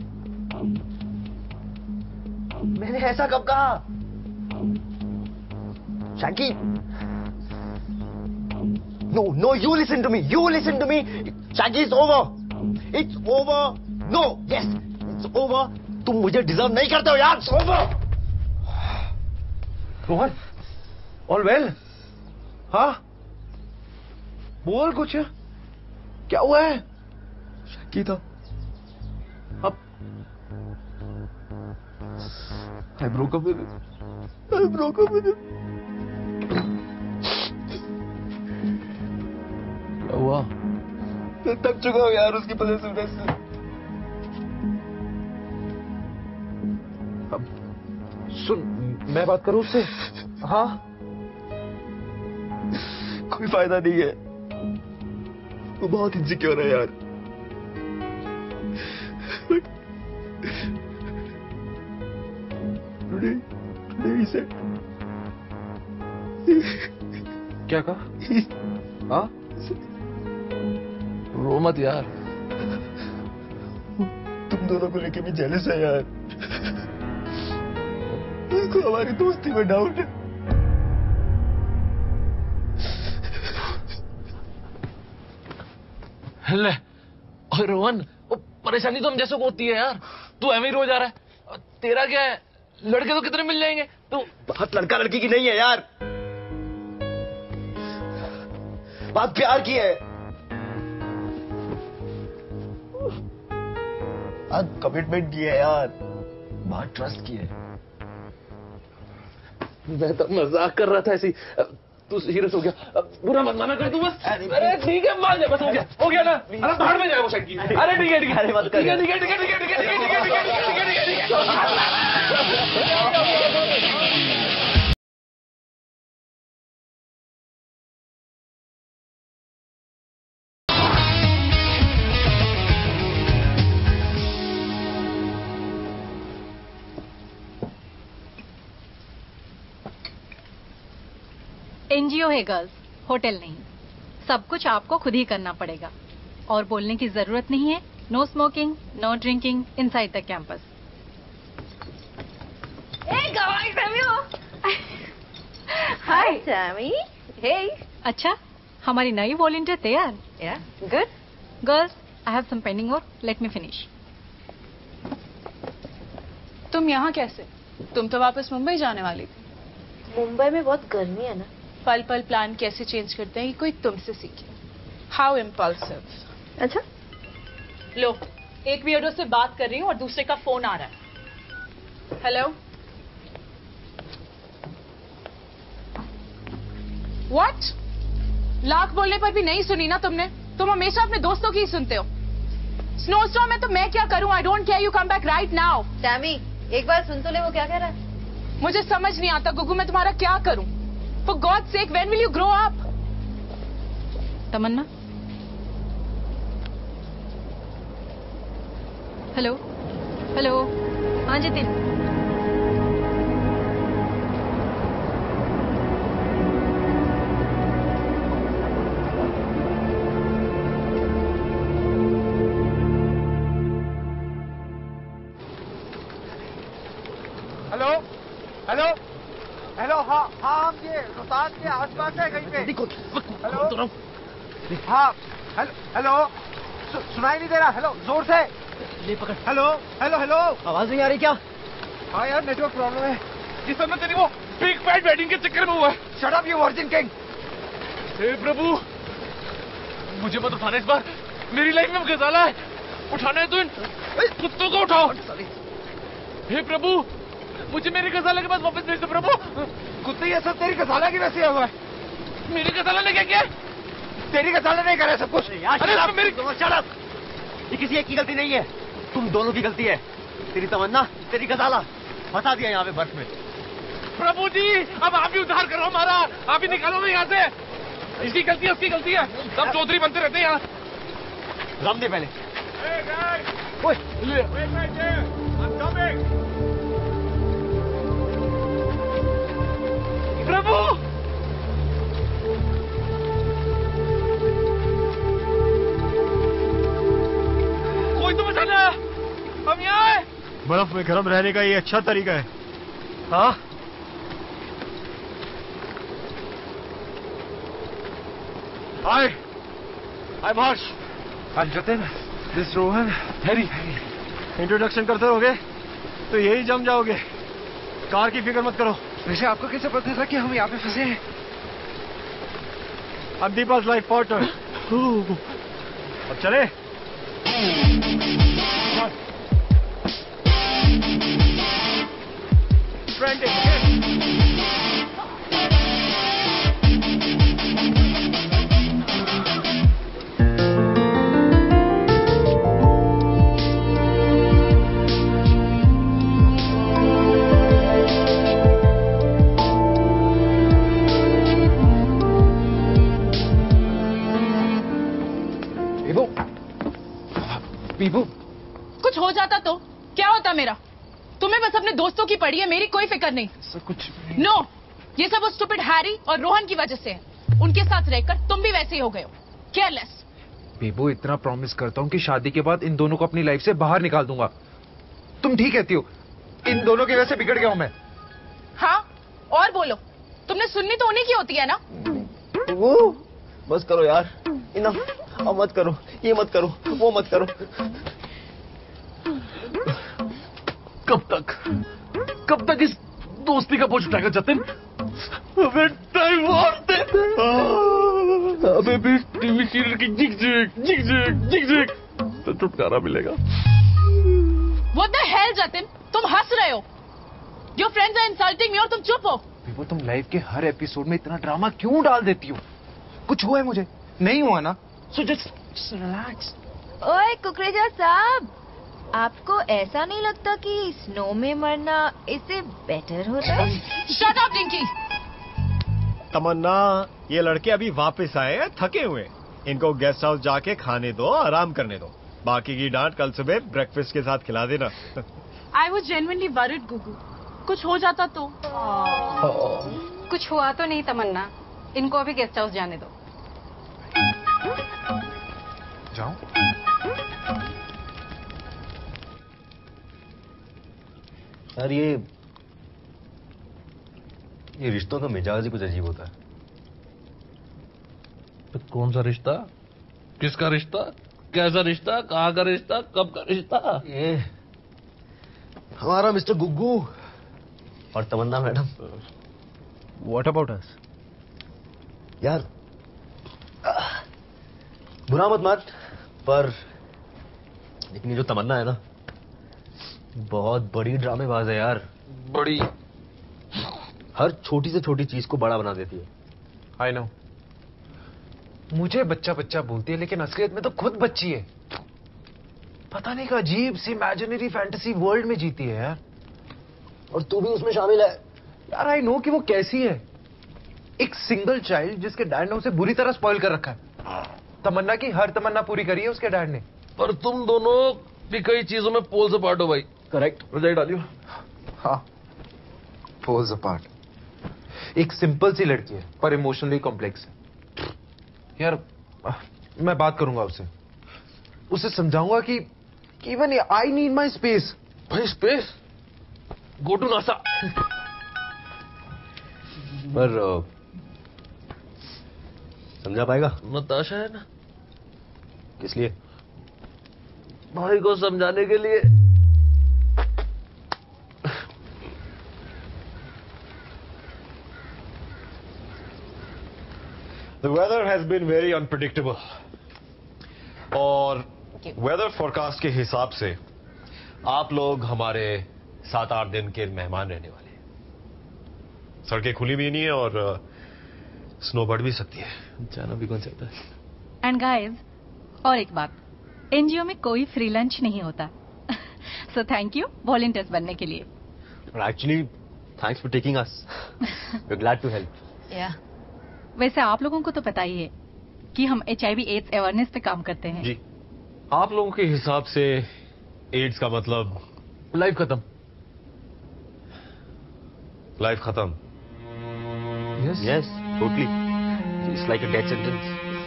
मैंने ऐसा कब कहा? Shanky, no, you listen to me. Shanky, it's over. It's over. No, yes, it's over. तुम मुझे deserve नहीं करते हो यार. It's over. Rohan, all well? हाँ? बोल कुछ. क्या हुआ है? शकी था. अब I broke up with him. क्या हुआ? मैं थक चुका हूँ यार उसकी पॉसेसिवनेस से. अब सुन, मैं बात करूँ उससे? हाँ? कोई फायदा नहीं है. वो बहुत इनसिक्योर है यार. Today he said. क्या कहा? हाँ? रो मत यार. तुम दोनों को लेके भी जेलस है यार. उसको हमारी दोस्ती में डाउट है. ले, और रोहन, वो परेशानी तो हम जैसे को होती है यार. तू ऐਵੇਂ ही रो जा रहा है. तेरा क्या है? लड़के तो कितने मिल जाएंगे. तू बात लड़का लड़की की नहीं है यार. बात प्यार की है. बात कमिटमेंट की है यार. बात ट्रस्ट की है. मैं तो मजाक कर रहा था ऐसी. तू सीरियस हो गया. बुरा मत माना कर तू बस. अरे ठीक है, मान जा बस. हो गया ना. अरे भाड़ में जाए वो शक्की. अरे ठीक है. अरे मत कर. ठीक है. एनजीओ है गर्ल्स, होटल नहीं. सब कुछ आपको खुद ही करना पड़ेगा और बोलने की जरूरत नहीं है. No smoking, no drinking inside the campus. Hey guys, Samuel. Hi, Sammy. Hey. अच्छा, हमारी नई वॉलंटियर तैयार. Yeah, good. Girls, I have some pending work. Let me finish. तुम यहाँ कैसे? तुम तो वापस मुंबई जाने वाली थी. मुंबई में बहुत गर्मी है ना. पल पल प्लान कैसे चेंज करते हैं, ये कोई तुमसे सीखे. How impulsive. अच्छा, लो, एक वीडियो से बात कर रही हूँ और दूसरे का फोन आ रहा है. हेलो. व्हाट? लाख बोलने पर भी नहीं सुनी ना तुमने. तुम हमेशा अपने दोस्तों की ही सुनते हो. स्नोस्टॉर्म है तो मैं क्या करूं? I don't care. You come back right now. Sammy, एक बार सुन तो ले, वो क्या कह रहा है. मुझे समझ नहीं आता गुगू, मैं तुम्हारा क्या करूं? For God sake, when will you grow up? Tamanna. Hello. Hello. हाँ जितिन. हेलो. हाँ, हम ये रोहतास के आसपास है कहीं पे. हेलो. हाँ, हेलो. सुनाई नहीं दे रहा. हेलो, जोर से. ले पकड़. हेलो. आवाज नहीं आ रही क्या? हाँ यार, नेटवर्क प्रॉब्लम है. जिस समय तेरी वो बिग फैट वेडिंग के चक्कर में हुआ है. Shut up you virgin king. हे प्रभु, मुझे मत उठाना इस बार. मेरी लाइफ में गजाला है. उठाना है तो इन कुत्तों को उठाओ. हे प्रभु, मुझे मेरे गजाला के पास वापस भेज दो प्रभु. कुत्ते ये सब तेरी गजाला की वजह से हुआ है. मेरी गजाला ने क्या किया? तेरी गजाला नहीं करे सब कुछ. अरे मेरी शट अप. ये किसी एक की गलती नहीं है, तुम दोनों की गलती है. तेरी तमन्ना, तेरी गजाला फंसा दिया यहाँ पे बर्फ में. प्रभु जी, अब आप ही उद्धार करो हमारा. आप ही निकालो ना यहाँ से. इसकी गलती है, उसकी गलती है. सब चौधरी बनते रहते हैं यहाँ. दम दे पहले. Hey guys! Wait, wait right there. I'm coming. प्रभु कोई तो बचाना, हम यहाँ हैं। बर्फ में गर्म रहने का ये अच्छा तरीका है। हाँ I'm Harsh. I'm Jatin. This Rohan. Harry. Introduction करते रहोगे तो यही जम जाओगे। कार की फिक्र मत करो। वैसे आपको कैसे पता था कि हम यहाँ पे फंसे हैं? I'm Deepa's life partner. अब चले? Frantic, पीपू कुछ हो जाता तो क्या होता मेरा? तुम्हें बस अपने दोस्तों की पड़ी है, मेरी कोई फिक्र नहीं। कुछ नो, ये सब उस स्टूपिड हैरी और रोहन की वजह से है। उनके साथ रहकर तुम भी वैसे ही हो गए हो, केयरलेस। पीपू इतना प्रॉमिस करता हूँ कि शादी के बाद इन दोनों को अपनी लाइफ से बाहर निकाल दूंगा। तुम ठीक कहती हो, इन दोनों की वजह से बिगड़ गया हूँ मैं। हाँ और बोलो, तुमने सुननी तो उन्हीं की होती है ना। वो बस करो यार, इनफ। अब मत करो, ये मत करो, वो मत करो। कब तक इस दोस्ती का बोझ उठाएगा जतिन? अबे टाइम मारते, अबे भी टीवी सीरियल की जिग जिग तो छुटकारा मिलेगा। What the hell जतिन, तुम हंस रहे हो? Your friends are insulting me और तुम चुप हो। पीपू तुम लाइफ के हर एपिसोड में इतना ड्रामा क्यों डाल देती हो? कुछ हुआ है मुझे? नहीं हुआ ना? So just relax. ओए कुकरेजा साहब, आपको ऐसा नहीं लगता कि स्नो में मरना इससे बेटर होता है? Shut up, Dinky. तमन्ना, ये लड़के अभी वापस आए हैं, थके हुए। इनको गेस्ट हाउस जाके खाने दो, आराम करने दो। बाकी की डांट कल सुबह ब्रेकफास्ट के साथ खिला देना। I was genuinely worried, Gugu. कुछ हो जाता तो? कुछ हुआ तो नहीं तमन्ना, इनको अभी गेस्ट हाउस जाने दो। जाओ। यार ये रिश्तों का मिजाज ही कुछ अजीब होता है। तो कौन सा रिश्ता? किसका रिश्ता? कैसा रिश्ता? कहाँ का रिश्ता? कब का रिश्ता? ये हमारा मिस्टर गुग्गू और Tamanna madam. What about us? यार बुरा मत मान, पर लेकिन ये जो तमन्ना है ना, बहुत बड़ी ड्रामेबाज है यार। बड़ी हर छोटी से छोटी चीज को बड़ा बना देती है। I know. मुझे बच्चा बच्चा बोलती है, लेकिन असलियत में तो खुद बच्ची है। पता नहीं, का अजीब सी इमेजिनरी फैंटेसी वर्ल्ड में जीती है यार। और तू भी उसमें शामिल है। यार आई नो कि वो कैसी है। एक सिंगल चाइल्ड जिसके डैड ने उसे बुरी तरह स्पॉइल कर रखा है। तमन्ना की हर तमन्ना पूरी करी है उसके डैड ने। पर तुम दोनों भी कई चीजों में पोल्स अपार्ट हो भाई। करेक्ट, रजाई डालियो। हाँ, पोल्स अपार्ट। एक सिंपल सी लड़की है पर इमोशनली कॉम्प्लेक्स है। यार मैं बात करूंगा उससे, उसे समझाऊंगा कि even I need my space. भाई स्पेस? Go to NASA. पर समझा पाएगा? नताशा है ना, किस लिए? भाई को समझाने के लिए। The weather has been very unpredictable. और वेदर फोरकास्ट के हिसाब से आप लोग हमारे 7-8 दिन के मेहमान रहने वाले हैं। सड़कें खुली भी नहीं है और स्नो बढ़ भी सकती है। जाना भी कौन चाहता है। एंड गाइस, और एक बात, एनजीओ में कोई फ्री लंच नहीं होता। सो थैंक यू वॉलंटियर्स बनने के लिए। Actually thanks for taking us, we are glad to help. या वैसे आप लोगों को तो पता ही है कि हम HIV एड्स अवेयरनेस पे काम करते हैं। जी। आप लोगों के हिसाब से एड्स का मतलब लाइफ खत्म। लाइफ खत्म। Yes, totally. It's like a death sentence.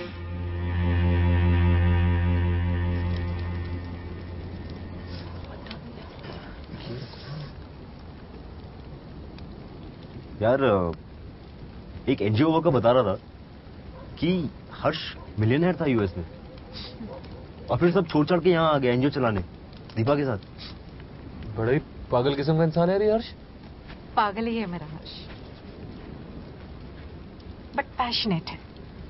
यार एक एनजीओ वर्कर बता रहा था कि हर्ष मिलियनेयर था यूएस में और फिर सब छोड़ छाड़ के यहाँ आ गया एनजीओ चलाने दीपा के साथ। बड़ा ही पागल किस्म का इंसान है यार हर्ष। पागल ही है मेरा हर्ष, बट पैशनेट है।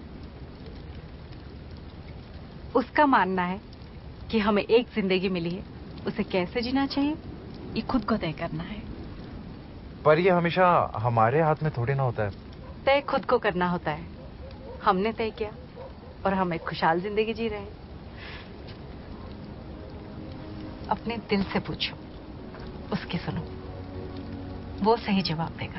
उसका मानना है कि हमें एक जिंदगी मिली है, उसे कैसे जीना चाहिए ये खुद को तय करना है। पर ये हमेशा हमारे हाथ में थोड़ी ना होता है। तय खुद को करना होता है। हमने तय किया और हम एक खुशहाल जिंदगी जी रहे हैं। अपने दिल से पूछो, उसकी सुनो, वो सही जवाब देगा।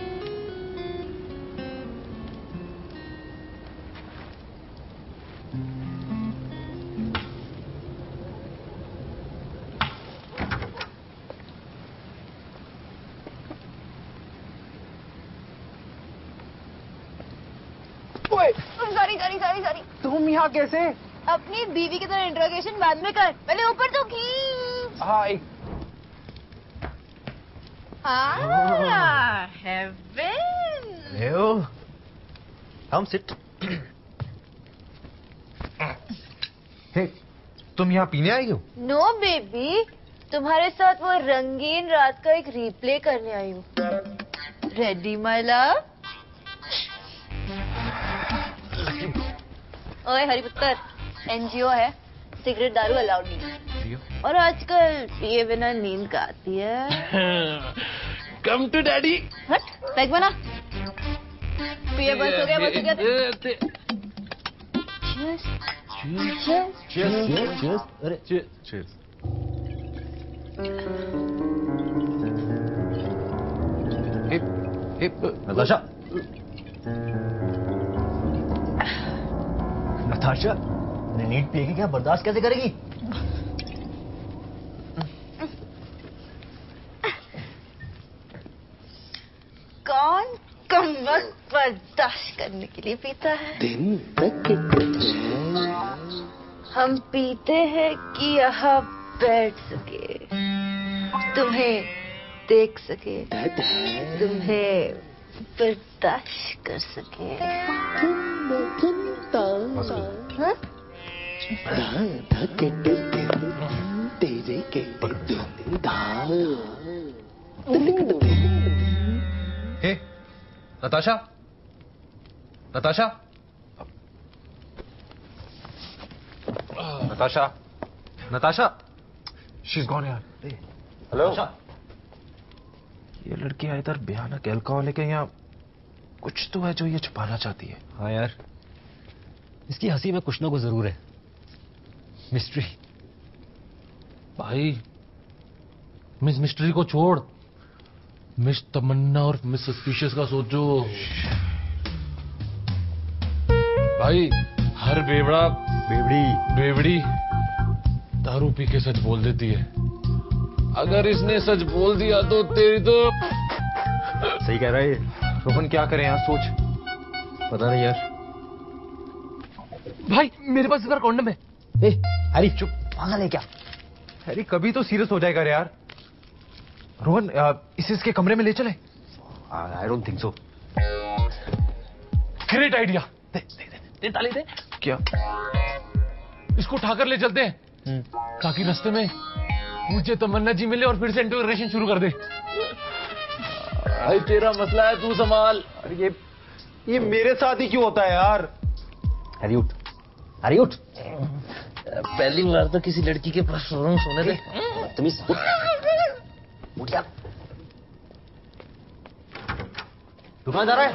सॉरी। तुम यहाँ कैसे? अपनी बीवी की तरह इंट्रोगेशन बाद में कर, पहले ऊपर तो खींच। हाँ एक हेवन। Leo, come sit. हे, तुम यहाँ पीने आई हो? नो बेबी, तुम्हारे साथ वो रंगीन रात का एक रिप्ले करने आई हूँ। Ready my love? ओए हरिपुत्र, एनजीओ है, सिगरेट दारू अलाउड नहीं। और आजकल पिए बिना नींद का आती है। Come to daddy. हट, पैक बना। पिए बस हो गया। Cheers. अरे Cheers. नताशा नीट पिएगी क्या? बर्दाश्त कैसे करेगी? कौन कमर बर्दाश्त करने के लिए पीता है? दिन तक हम पीते हैं कि यहाँ बैठ सके, तुम्हें देख सके, तुम्हें बर्दाश्त कर सके। हाँ? Hey, Natasha, she is gone यार। हेलो। ये लड़की है इधर भयानक अल्कोहलिक है, यहाँ कुछ तो है जो ये छुपाना चाहती है। हाँ यार, इसकी हंसी में कुछ ना कुछ जरूर है, मिस्ट्री। भाई मिस मिस्ट्री को छोड़, मिस तमन्ना और मिस सस्पिशियस का सोचो। भाई हर बेवड़ी दारू पी के सच बोल देती है। अगर इसने सच बोल दिया तो तेरी तो सही कह रहा है ये। रोहन क्या करें यार, सोच। पता नहीं यार। भाई मेरे पास इस बार कॉन्डम है। हैरी चुप, पागल है क्या? हैरी कभी तो सीरियस हो जाएगा यार। रोहन इसे इसके कमरे में ले चले। I don't think so. Great idea. दे ताली दे। क्या? इसको उठाकर ले चलते हैं ताकि रास्ते में मुझे तमन्ना जी मिले और फिर से इंटरोगेशन शुरू कर दे। भाई तेरा मसला है, तू संभाल। अरे ये मेरे साथ ही क्यों होता है यार? हैरी उठ। पहली बार तो किसी लड़की के पास सोने दे। तुम उठ जा। दुकानदार है?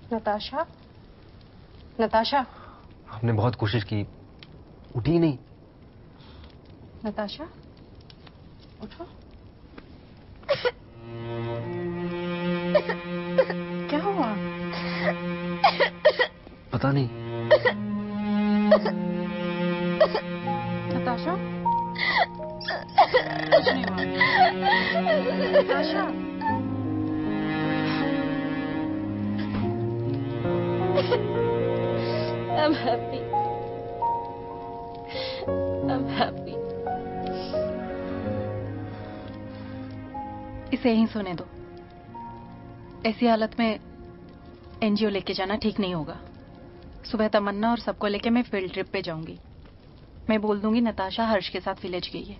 नताशा, नताशा, हमने बहुत कोशिश की, उठी ही नहीं। नताशा, उठो। क्या हुआ? पता नहीं। नताशा, कुछ नहीं हुआ। Natasha, I'm happy. I'm happy. इसे यहीं सोने दो। ऐसी हालत में एनजीओ लेके जाना ठीक नहीं होगा। सुबह तमन्ना और सबको लेके मैं फील्ड ट्रिप पे जाऊंगी। मैं बोल दूंगी नताशा हर्ष के साथ विलेज गई है।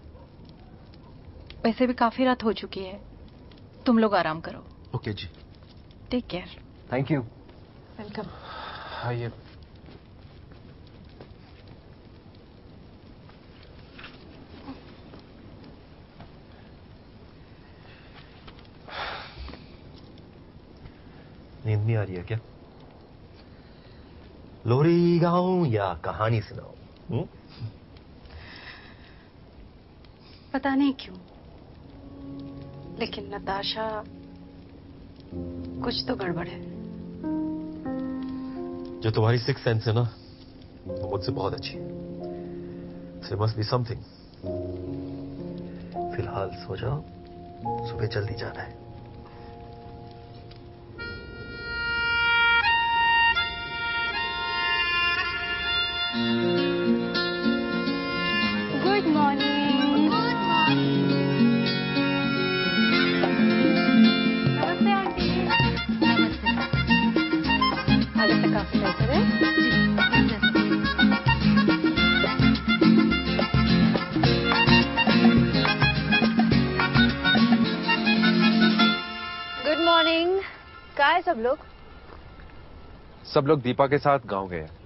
वैसे भी काफी रात हो चुकी है, तुम लोग आराम करो। ओके जी। Take care. Thank you. Welcome. आइए। नींद नहीं आ रही है क्या? लोरी गाऊं या कहानी सुनाऊं? पता नहीं क्यों, लेकिन नताशा कुछ तो गड़बड़ है। जो तुम्हारी सिक्स सेंस है ना, वो मुझसे बहुत अच्छी है। So must be something. फिलहाल सो जाओ, सुबह जल्दी जाना है। Good morning. नमस्ते आंटी। नमस्ते। आज तक काफी बेहतर है। Good morning. कहाँ है सब लोग? सब लोग दीपा के साथ गांव गए हैं।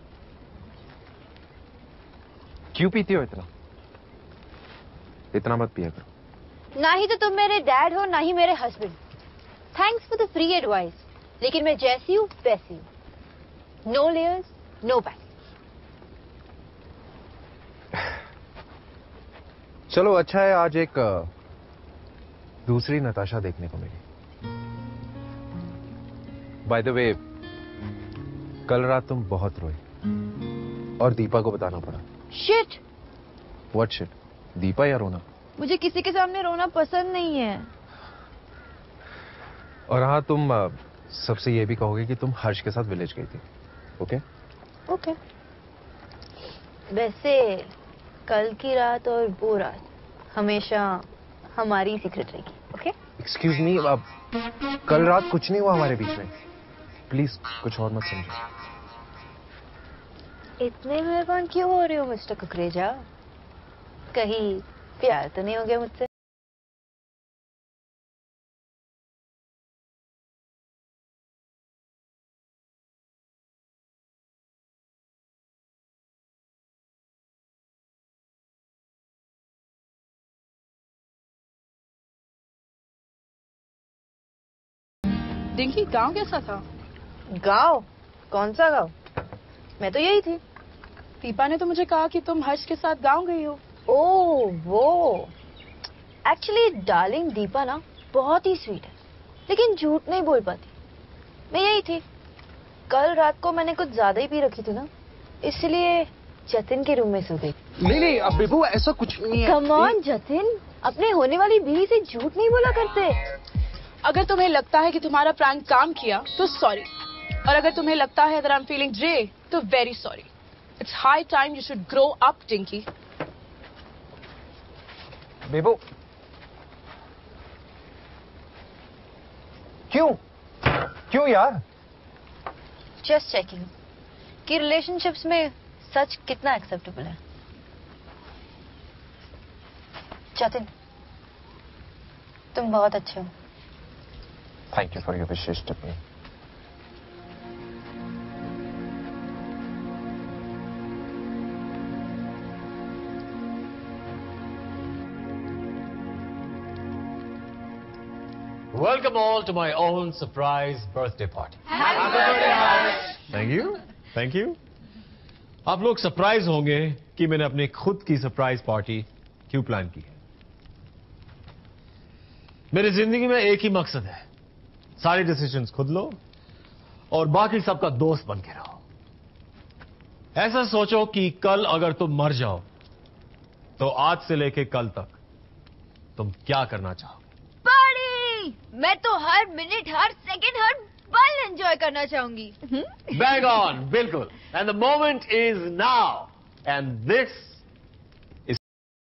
क्यों पीती हो इतना? इतना मत पिया करो। ना ही तो तुम मेरे डैड हो, ना ही मेरे husband. Thanks for the free advice, लेकिन मैं जैसी हूँ वैसी हूँ। No layers, no back. चलो अच्छा है, आज एक दूसरी नताशा देखने को मिली। बाय द वे, कल रात तुम बहुत रोए और दीपा को बताना पड़ा। शिट। What shit? दीपा या रोना? मुझे किसी के सामने रोना पसंद नहीं है। और हाँ, तुम सबसे ये भी कहोगे कि तुम हर्ष के साथ विलेज गई थी। ओके? ओके। वैसे कल की रात और वो रात हमेशा हमारी सीक्रेट रहेगी। ओके? एक्सक्यूज मी, अब कल रात कुछ नहीं हुआ हमारे बीच में। प्लीज कुछ और मत समझो। इतने मेहरबान क्यों हो रहे हो मिस्टर कुकरेजा? कहीं प्यार तो नहीं हो गया मुझसे? डिंकी, गांव कैसा था? गाँव? कौन सा गाँव? मैं तो यही थी। दीपा ने तो मुझे कहा कि तुम हर्ष के साथ गांव गई हो। ओह वो, एक्चुअली डार्लिंग दीपा ना बहुत ही स्वीट है, लेकिन झूठ नहीं बोल पाती। मैं यही थी। कल रात को मैंने कुछ ज्यादा ही पी रखी थी ना, इसलिए जतिन के रूम में सो गई। नहीं अब बेबू ऐसा कुछ नहीं है। कम ऑन जतिन, अपने होने वाली बीवी से झूठ नहीं बोला करते। अगर तुम्हें लगता है कि तुम्हारा प्रैंक काम किया तो सॉरी, और अगर तुम्हें लगता है that I'm feeling J तो very sorry. It's high time you should grow up, Dinky. बेबू, क्यों यार? जस्ट चेकिंग कि रिलेशनशिप्स में सच कितना एक्सेप्टेबल है। जतिन, तुम बहुत अच्छे हो। थैंक यू फॉर योर विशेष टिप्पणी। Welcome all to my own surprise birthday party. Happy birthday, Harsh. Thank you. आप लोग सरप्राइज होंगे कि मैंने अपनी खुद की सरप्राइज पार्टी क्यों प्लान की है। मेरी जिंदगी में एक ही मकसद है, सारे डिसीजंस खुद लो और बाकी सबका दोस्त बन के रहो। ऐसा सोचो कि कल अगर तुम मर जाओ तो आज से लेके कल तक तुम क्या करना चाहोगे? पार्टी! मैं तो हर मिनट, हर सेकंड, हर पल एंजॉय करना चाहूंगी। Bang on, बिल्कुल। And the moment is now. And this is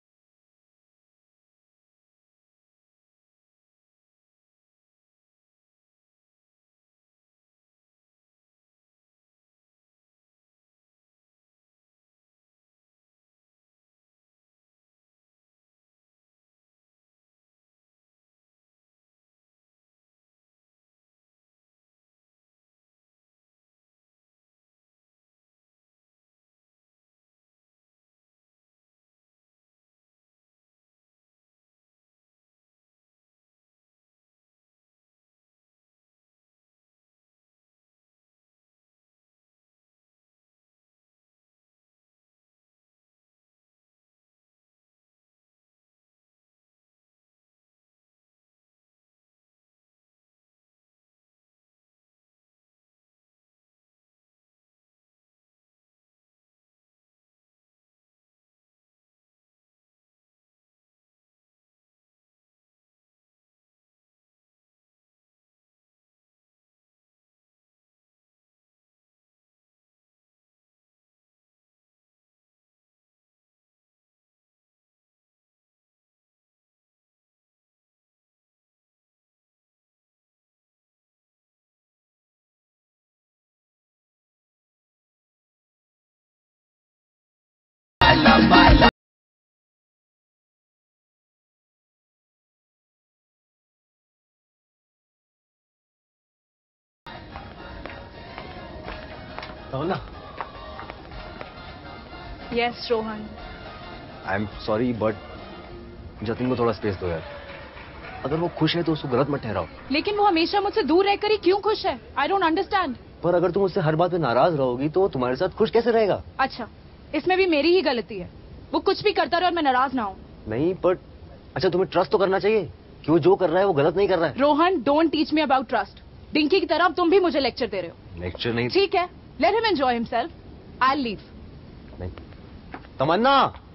ना। Yes Rohan. I am sorry but Jatin को थोड़ा स्पेस दो यार। अगर वो खुश है तो उसको गलत मत ठहराओ। लेकिन वो हमेशा मुझसे दूर रहकर ही क्यों खुश है? I don't understand. पर अगर तुम उससे हर बात पे नाराज रहोगी तो तुम्हारे साथ खुश कैसे रहेगा? अच्छा, इसमें भी मेरी ही गलती है। वो कुछ भी करता रहे और मैं नाराज ना हूँ। नहीं पर अच्छा तुम्हें ट्रस्ट तो करना चाहिए कि वो जो कर रहा है वो गलत नहीं कर रहा है। Rohan, don't teach me about trust. Dinky की तरह तुम भी मुझे लेक्चर दे रहे हो। लेक्चर नहीं। ठीक है, let him enjoy himself. I will leave. नहीं तमन्ना।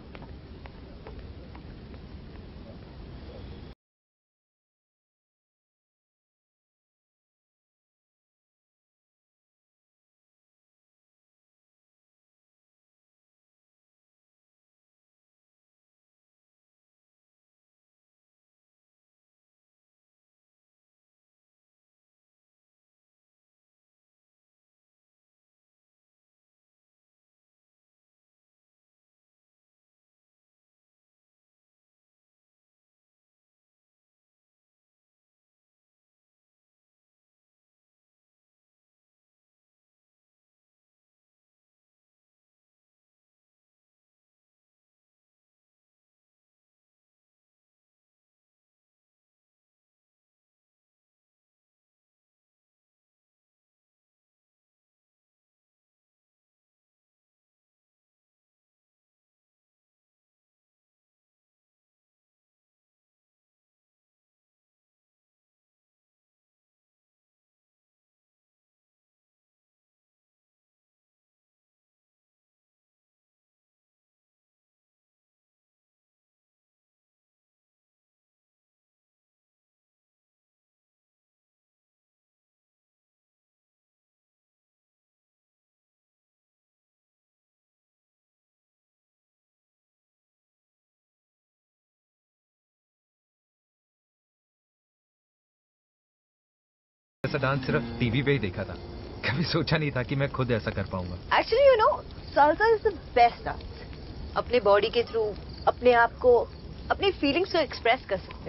ऐसा डांस सिर्फ टीवी पे ही देखा था, कभी सोचा नहीं था कि मैं खुद ऐसा कर पाऊंगा। Actually you know salsa is the best dance. अपने बॉडी के थ्रू अपने आप को, अपनी फीलिंग्स को एक्सप्रेस कर सकते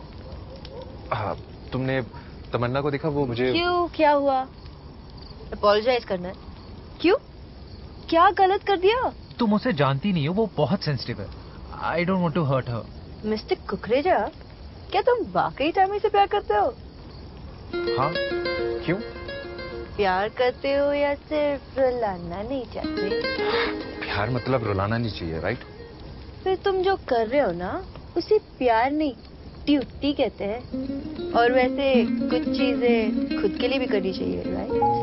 हो। तुमने तमन्ना को देखा? वो मुझे क्यों, क्या हुआ? अपोलोजाइज करना है? क्यों, क्या गलत कर दिया? तुम उसे जानती नहीं हो, वो बहुत सेंसिटिव है। I don't want to hurt her. Mister Kukreja, क्या तुम वाकई टामी से प्यार करते हो? हाँ, क्यों? प्यार करते हो या सिर्फ रुलाना नहीं चाहते? प्यार मतलब रुलाना नहीं चाहिए, राइट? फिर तुम जो कर रहे हो ना, उसे प्यार नहीं, ड्यूटी कहते हैं। और वैसे कुछ चीजें खुद के लिए भी करनी चाहिए, राइट?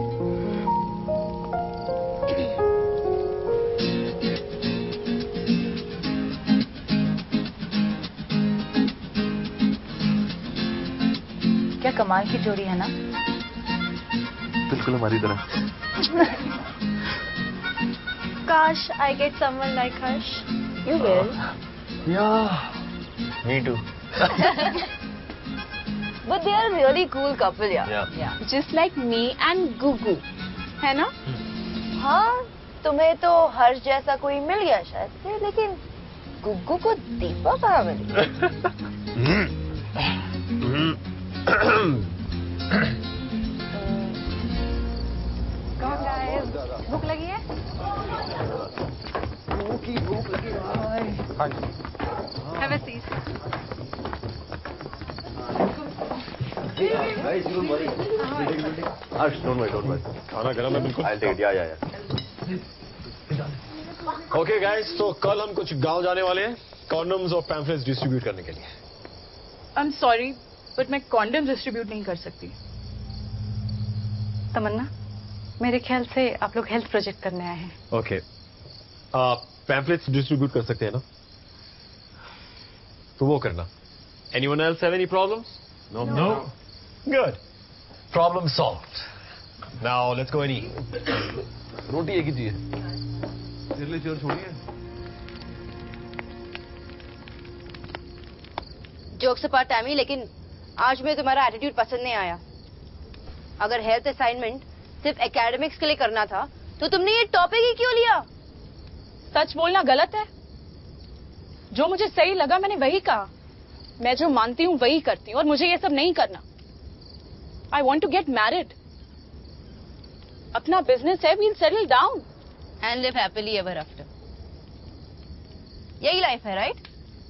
क्या कमाल की जोड़ी है ना? बिल्कुल हमारी तरह। Gosh, I get someone like Harsh. You will. Yeah, me too. But they are a really cool couple, yeah. Yeah. Just like me and Gugu, है ना? हाँ, तुम्हें तो हर्ष जैसा कोई मिल गया शायद से, लेकिन गुग्गू को दीपा कहाँ मिली? भूख लगी है? भूख लगी है। हाँ जी। Have a seat. Harsh, don't worry. खाना गरम है बिल्कुल। I'll take it. Yeah. Okay guys, तो कल हम कुछ गांव जाने वाले हैं कॉन्डम्स और पैम्फलेट्स डिस्ट्रीब्यूट करने के लिए। I'm sorry, but मैं कॉन्डम डिस्ट्रीब्यूट नहीं कर सकती। तमन्ना, मेरे ख्याल से आप लोग हेल्थ प्रोजेक्ट करने आए हैं। ओके, आप पैम्फलेट्स डिस्ट्रीब्यूट कर सकते हैं ना? तो वो करना। Anyone else have any problems? No. Good. Problem solved. Now let's go and eat. रोटी एक ही चाहिए। तेरे लिए चोर छोड़िए। जोक्स अपार्ट टैमी, लेकिन आज मुझे तुम्हारा एटीट्यूड पसंद नहीं आया। अगर हेल्थ असाइनमेंट सिर्फ एकेडमिक्स के लिए करना था, तो तुमने ये टॉपिक ही क्यों लिया? सच बोलना गलत है। जो मुझे सही लगा मैंने वही कहा। मैं जो मानती हूँ वही करती हूँ और मुझे ये सब नहीं करना। I want to get married. अपना बिजनेस है, we'll settle down and live happily ever after. यही लाइफ है, राइट?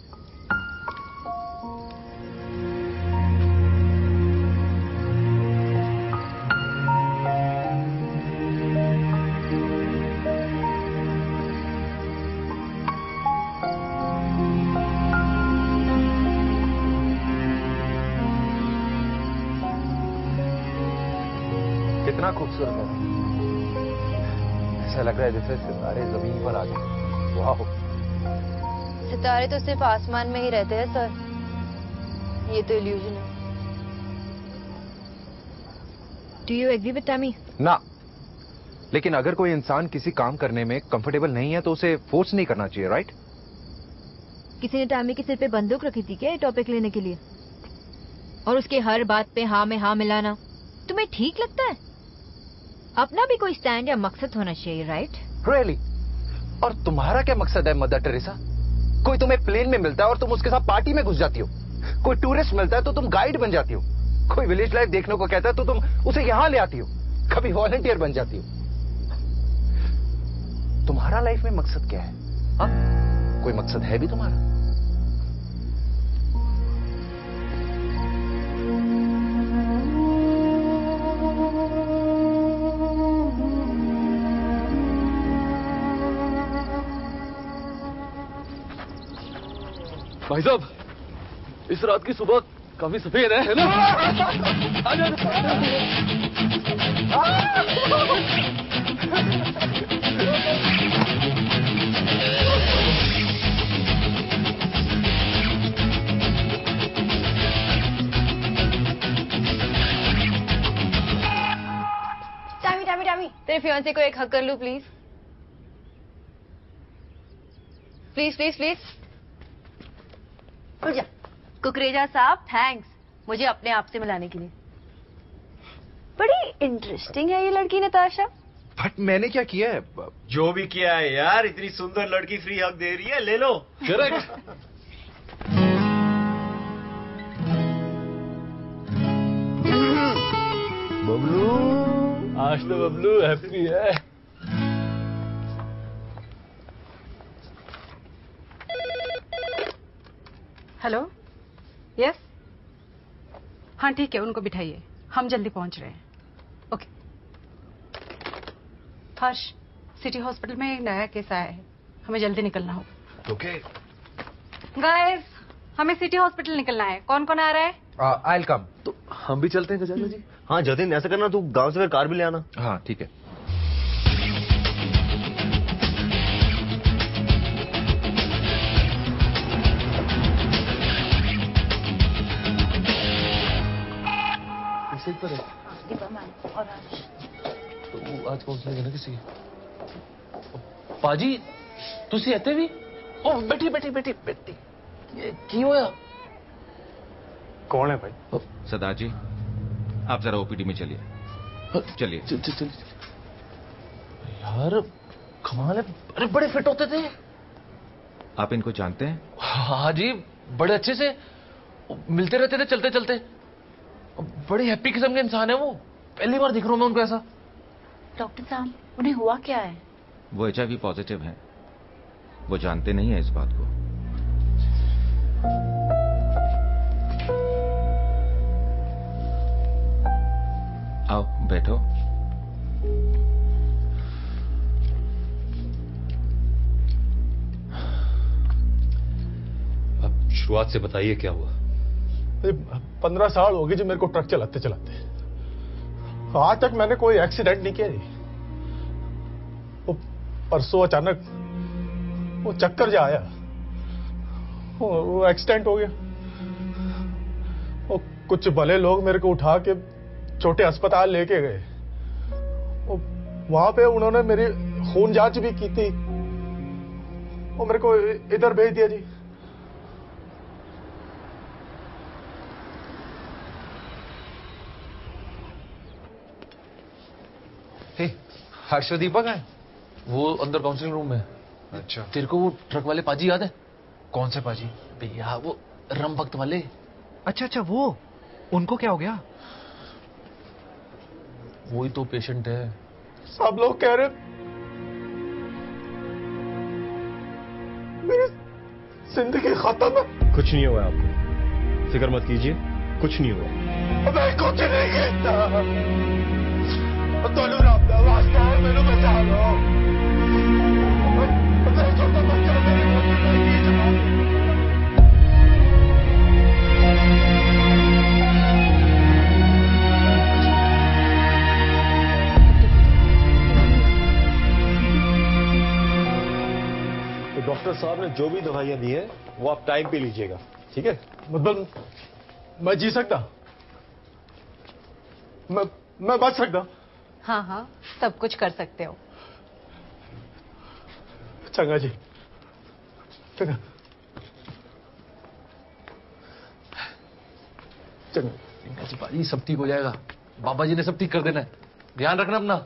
कितना खूबसूरत है। ऐसा लग रहा है जैसे सितारे जमीन पर आ गए। वाह। सितारे तो सिर्फ आसमान में ही रहते हैं सर, ये तो इल्यूजन है। Do you agree with Tammy? ना, लेकिन अगर कोई इंसान किसी काम करने में कंफर्टेबल नहीं है तो उसे फोर्स नहीं करना चाहिए, राइट? किसी ने टैमी के सिर पे बंदूक रखी थी क्या ये टॉपिक लेने के लिए? और उसके हर बात पे हाँ में हाँ मिलाना तुम्हें ठीक लगता है? अपना भी कोई स्टैंड या मकसद होना चाहिए, राइट? रियली? और तुम्हारा क्या मकसद है मदर टेरेसा? कोई तुम्हें प्लेन में मिलता है और तुम उसके साथ पार्टी में घुस जाती हो। कोई टूरिस्ट मिलता है तो तुम गाइड बन जाती हो। कोई विलेज लाइफ देखने को कहता है तो तुम उसे यहां ले आती हो। कभी वॉलंटियर बन जाती हो। तुम्हारा लाइफ में मकसद क्या है? हा? कोई मकसद है भी तुम्हारा? भाई साहब, इस रात की सुबह काफी सफेद है ना? टामी, तेरे फियांसे को एक हक कर लूं प्लीज? प्लीज। उठ जा। कुकरेजा साहब, थैंक्स मुझे अपने आप से मिलाने के लिए। बड़ी इंटरेस्टिंग है ये लड़की नताशा। बट मैंने क्या किया है? जो भी किया है यार, इतनी सुंदर लड़की फ्री हक दे रही है, ले लो। करेक्ट। बबलू, आज तो बबलू हैप्पी है। Hello, yes? हाँ ठीक है, उनको बिठाइए। हम जल्दी पहुंच रहे हैं। ओके। हर्ष, सिटी हॉस्पिटल में एक नया केस आया है, हमें जल्दी निकलना होगा। ओके गाइस, हमें सिटी हॉस्पिटल निकलना है। कौन कौन आ रहा है? I will come. तो हम भी चलते हैं गजानन जी। हाँ जतिन, ऐसा करना, तू गांव से फिर कार भी ले आना। हाँ ठीक है। इसे पर है दीपा मैम और आज तो आज काउंसलिंग है ना किसी की। पाजी तुसी ਇੱਥੇ भी? ओ बैठी बैठी बैठी बैठी की होया? कौन है भाई? सरदार जी, आप जरा ओपीडी में चलिए। चलिए चलिए। यार कमाल है, अरे बड़े फिट होते थे। आप इनको जानते हैं? हाँ जी, बड़े अच्छे से मिलते रहते थे चलते चलते। बड़े हैप्पी किस्म के इंसान है वो। पहली बार दिख रहा हूं मैं उनको ऐसा। डॉक्टर साहब, उन्हें हुआ क्या है? वो HIV पॉजिटिव हैं। वो जानते नहीं है इस बात को। आओ बैठो। अब शुरुआत से बताइए क्या हुआ। 15 साल हो गए जी मेरे को ट्रक चलाते चलाते। आज तक मैंने कोई एक्सीडेंट नहीं किया जी। वो परसों अचानक वो चक्कर जा आया, वो एक्सीडेंट हो गया। वो कुछ भले लोग मेरे को उठा के छोटे अस्पताल लेके गए। वहां पे उन्होंने मेरी खून जांच भी की थी। वो मेरे को इधर भेज दिया जी। हर्षदीपक है वो अंदर काउंसलिंग रूम में। अच्छा, तेरे को वो ट्रक वाले पाजी याद है? कौन से पाजी? भैया वो रम भक्त वाले। अच्छा अच्छा, वो उनको क्या हो गया? वही तो पेशेंट है। सब लोग कह रहे मेरी जिंदगी खत्म है। कुछ नहीं हुआ आपको, फिक्र मत कीजिए, कुछ नहीं हुआ। मैं कुछ नहीं कहता। दोनों रास्ता वास्ता मेरे बचा लो। मैं छोटा बच्चा, मेरी मोटी लड़की जमा। तो डॉक्टर साहब ने जो भी दवाइयां दी हैं वो आप टाइम पे लीजिएगा, ठीक है? मतलब मैं जी सकता, मैं बच सकता। हाँ हाँ, सब कुछ कर सकते हो। चंगा जी, चंगा चंगा जी पाजी, सब ठीक हो जाएगा। बाबा जी ने सब ठीक कर देना है, ध्यान रखना अपना।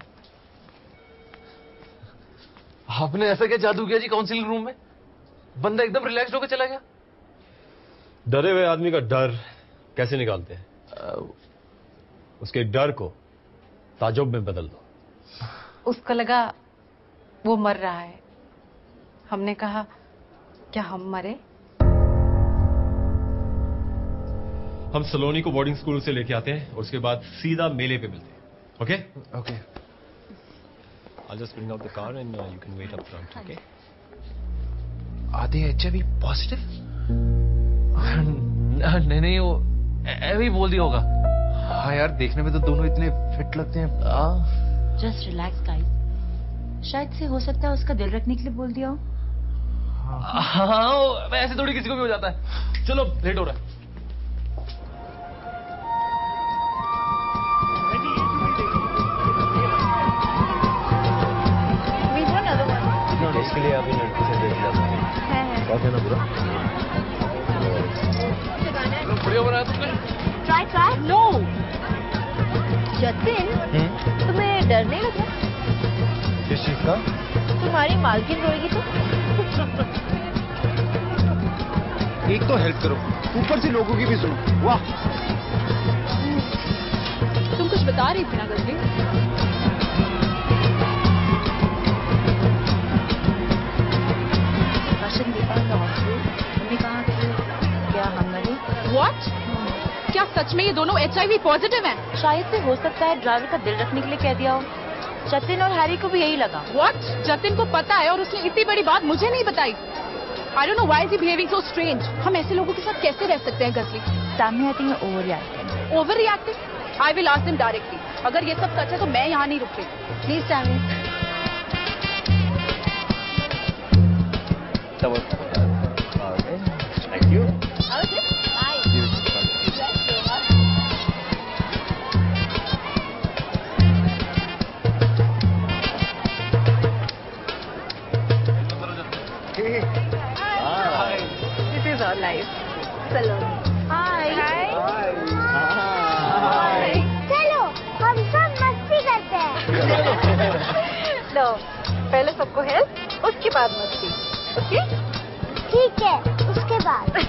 आपने ऐसा क्या जादू किया जी काउंसलिंग रूम में? बंदा एकदम रिलैक्स होकर चला गया। डरे हुए आदमी का डर कैसे निकालते हैं? उसके डर को ताजुब में बदल दो। उसको लगा वो मर रहा है। हमने कहा क्या हम मरे? हम सलोनी को बोर्डिंग स्कूल से लेके आते हैं और उसके बाद सीधा मेले पे मिलते हैं। Okay okay. I'll just bring out the car and you can wait up front, okay? आधे HIV पॉजिटिव? नहीं नहीं, वो ऐसे ही बोल दिया होगा। हाँ यार, देखने में तो दोनों इतने फिट लगते हैं। जस्ट रिलैक्स गाइस, शायद से हो सकता है उसका दिल रखने के लिए बोल दिया हो। हाँ, ऐसे थोड़ी किसी को भी हो जाता है। चलो लेट हो रहा है। इसके लिए अभी लड़की से देख लिया था। क्या कहना बुरा? बढ़िया बनाया तुमने। Try no. जतिन, तुम्हें डर नहीं लगा? किस चीज का? तुम्हारी मालकिन रोएगी तो? एक तो हेल्प करो, ऊपर से लोगों की भी सुनो। वाह, तुम कुछ बता रही थी ना गजनी? दीपा का हॉस्पिटल, हमने कहा कि क्या हम मरे? What? क्या सच में ये दोनों HIV पॉजिटिव हैं? शायद से हो सकता है ड्राइवर का दिल रखने के लिए कह दिया हो। जतिन और हैरी को भी यही लगा। What? जतिन को पता है और उसने इतनी बड़ी बात मुझे नहीं बताई। I don't know why is he behaving so strange. हम ऐसे लोगों के साथ कैसे रह सकते हैं Ghazali? Tammy, I think you're overreacting. Overreacting? I will ask him directly. अगर ये सब सच है तो मैं यहाँ नहीं रुकती। Please Tammy. Thank you. This is all nice. Saloni. Hi. चलो हम सब मस्ती करते हैं। लो, पहले सबको हेल्प, उसके बाद मस्ती। ओके? ठीक है, उसके बाद।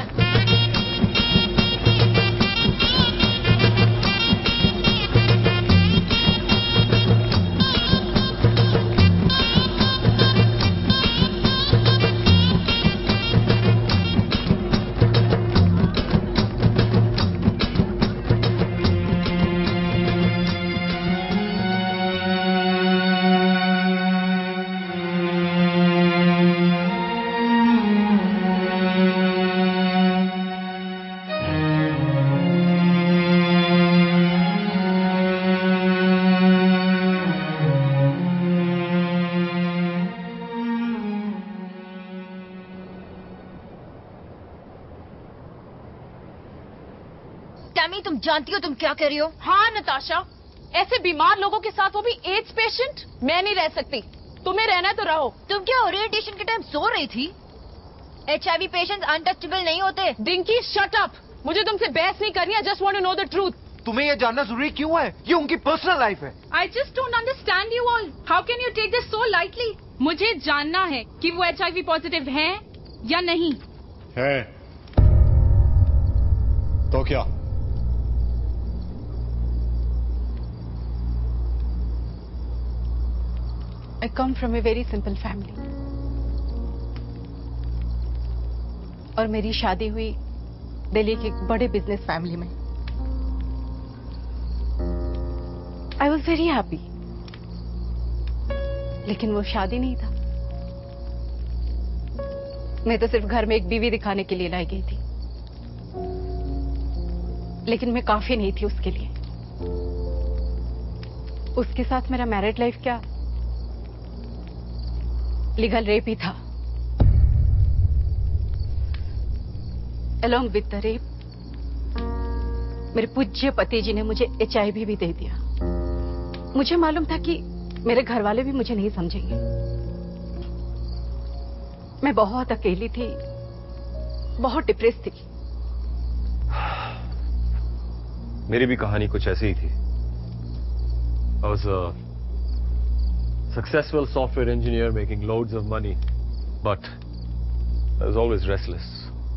टैमी, तुम जानती हो तुम क्या कह रही हो? हाँ नताशा, ऐसे बीमार लोगों के साथ, वो भी एड्स पेशेंट, मैं नहीं रह सकती। तुम्हें रहना है तो रहो। तुम क्या ओरिएंटेशन के टाइम सो रही थी? HIV पेशेंट्स अनटचेबल नहीं होते। डिंकी शट अप, मुझे तुमसे बहस नहीं करनी। I just want to know the truth. तुम्हें ये जानना जरूरी क्यों है? ये उनकी पर्सनल लाइफ है। I just don't understand you all. How can you take this so lightly? मुझे जानना है कि वो HIV पॉजिटिव हैं या नहीं। है तो क्या? I come from a very simple family. और मेरी शादी हुई दिल्ली के एक बड़े बिजनेस फैमिली में। I was very happy. लेकिन वो शादी नहीं था। मैं तो सिर्फ घर में एक बीवी दिखाने के लिए लाई गई थी, लेकिन मैं काफी नहीं थी उसके लिए। उसके साथ मेरा मैरिड लाइफ क्या, लीगल रेप ही था। अलॉन्ग विद द रेप, मेरे पूज्य पति जी ने मुझे HIV भी दे दिया। मुझे मालूम था कि मेरे घर वाले भी मुझे नहीं समझेंगे। मैं बहुत अकेली थी, बहुत डिप्रेस थी। मेरी भी कहानी कुछ ऐसी ही थी। I was a successful software engineer making loads of money, but I was always restless.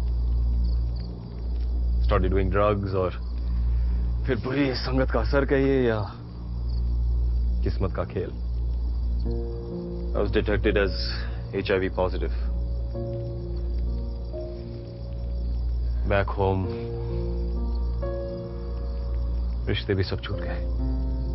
Started doing drugs, और फिर बुरी संगत का असर कहिए या किस्मत का खेल। I was detected as HIV positive. Back home, रिश्ते भी सब छूट गए।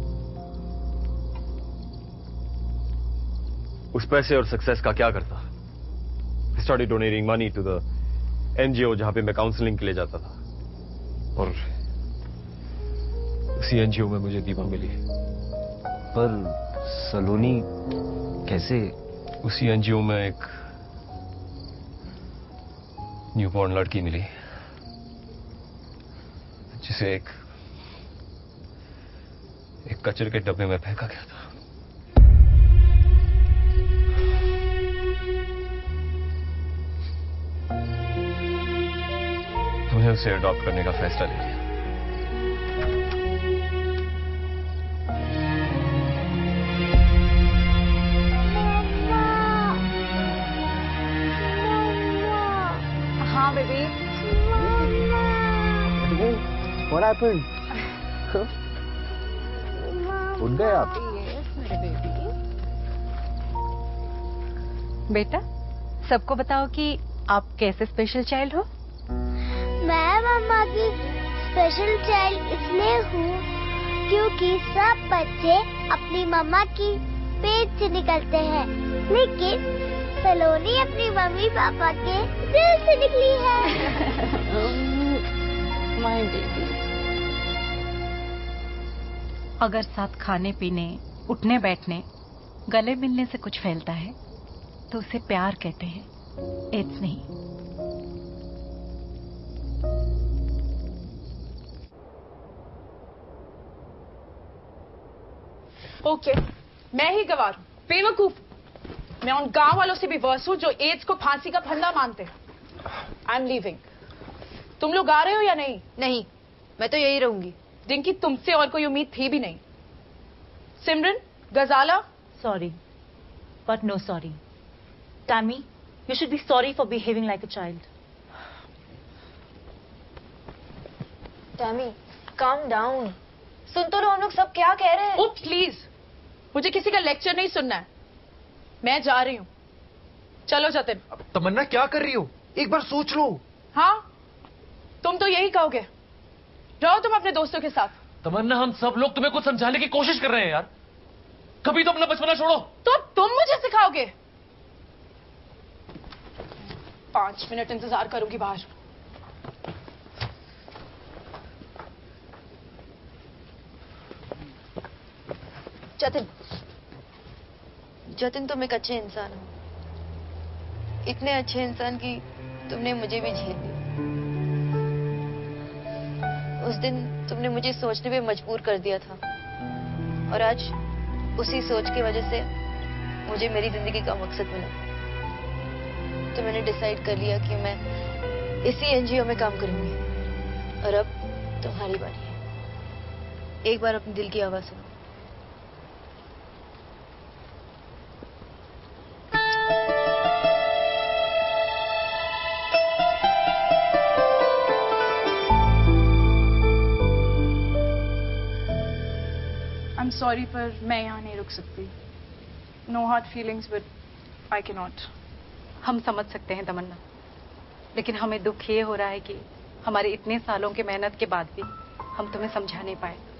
उस पैसे और सक्सेस का क्या करता? I started donating money to the NGO जहां पे मैं काउंसलिंग के लिए जाता था, और उसी NGO में मुझे दीपा मिली। पर सलोनी कैसे? उसी NGO में एक न्यूबॉर्न लड़की मिली, जिसे एक कचरे के डब्बे में फेंका गया था। हमने उसे अडॉप्ट करने का फैसला ले लिया। हाँ बेबी। What happened? उठ गए आप? बेटा, सबको बताओ कि आप कैसे स्पेशल चाइल्ड हो। मैं मम्मा की स्पेशल चाइल्ड इसलिए हूँ क्योंकि सब बच्चे अपनी मम्मा की पेट से निकलते हैं, लेकिन सलोनी अपनी मम्मी पापा के दिल से निकली है। My baby. अगर साथ खाने पीने, उठने बैठने, गले मिलने से कुछ फैलता है तो उसे प्यार कहते हैं, एड्स नहीं। ओके, मैं ही गवार हूं, बेवकूफ। मैं उन गांव वालों से भी वर्स हूं जो एड्स को फांसी का फंदा मानते हैं। I am leaving. तुम लोग आ रहे हो या नहीं? नहीं, मैं तो यही रहूंगी। डिंकी, तुमसे और कोई उम्मीद थी भी नहीं। Simran, Ghazala, Sorry, but no sorry. Tammy, you should be sorry for behaving like a child. Tammy, calm down. सुन तो लो हम लोग सब क्या कह रहे हैं। ओ प्लीज, मुझे किसी का लेक्चर नहीं सुनना है। मैं जा रही हूं। चलो जतिन। तमन्ना क्या कर रही हो? एक बार सोच लो। हाँ, तुम तो यही कहोगे। रहो तुम अपने दोस्तों के साथ। तमन्ना, हम सब लोग तुम्हें कुछ समझाने की कोशिश कर रहे हैं यार। कभी तो अपना बचपना छोड़ो। तो तुम मुझे सिखाओगे? 5 मिनट इंतजार करूंगी बाहर। जतिन, तुम एक अच्छे इंसान हो। इतने अच्छे इंसान की तुमने मुझे भी झेल ली। उस दिन तुमने मुझे सोचने पे मजबूर कर दिया था, और आज उसी सोच की वजह से मुझे मेरी जिंदगी का मकसद मिला। तो मैंने डिसाइड कर लिया कि मैं इसी एनजीओ में काम करूंगी। और अब तुम्हारी बारी है। एक बार अपने दिल की आवाज सुनो। I'm sorry, पर मैं यहाँ नहीं रुक सकती। No hard feelings, but I cannot. हम समझ सकते हैं तमन्ना, लेकिन हमें दुख ये हो रहा है कि हमारे इतने सालों की मेहनत के बाद भी हम तुम्हें समझा नहीं पाए।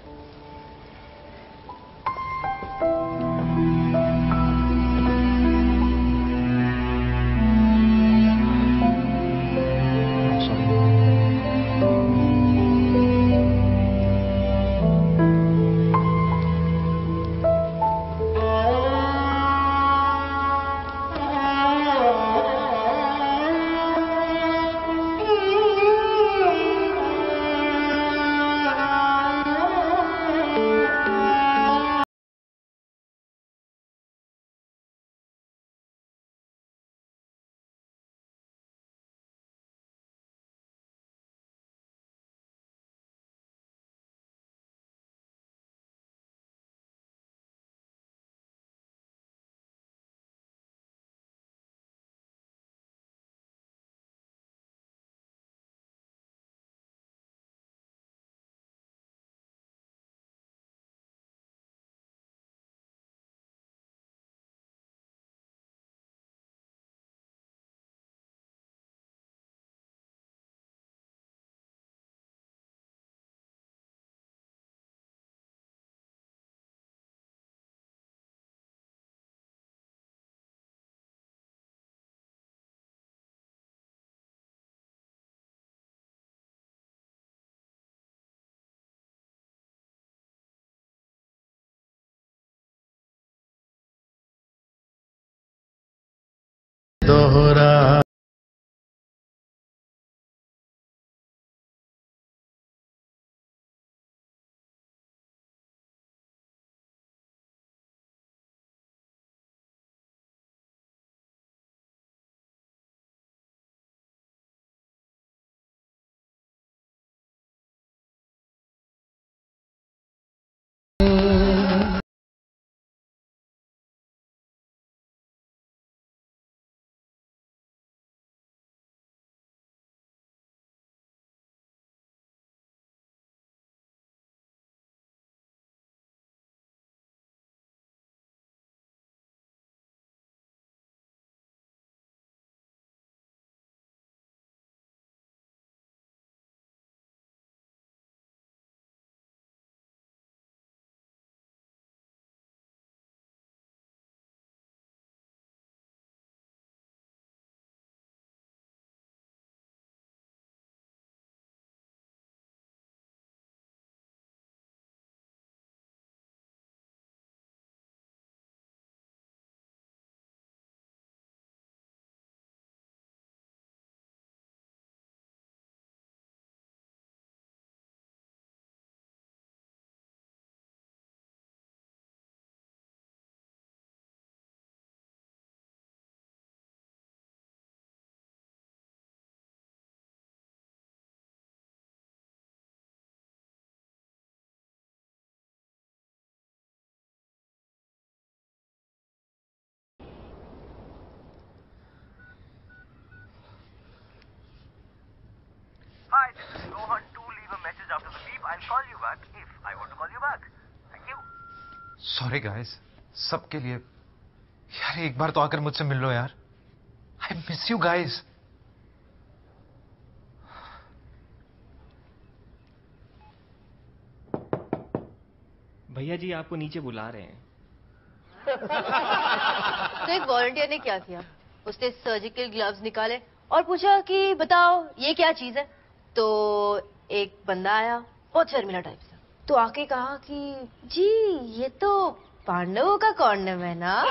message after the beep. I'll call you back if I want to call you back. Thank you. Sorry guys, सबके लिए। यार एक बार तो आकर मुझसे मिल लो यार। I miss you guys. भैया जी आपको नीचे बुला रहे हैं। तो एक वॉलंटियर ने क्या किया, उसने सर्जिकल ग्लव्स निकाले और पूछा कि बताओ ये क्या चीज है। तो एक बंदा आया बहुत शर्मिला टाइप से, तो आके कहा कि जी ये तो पांडवों का कॉन्डम है ना।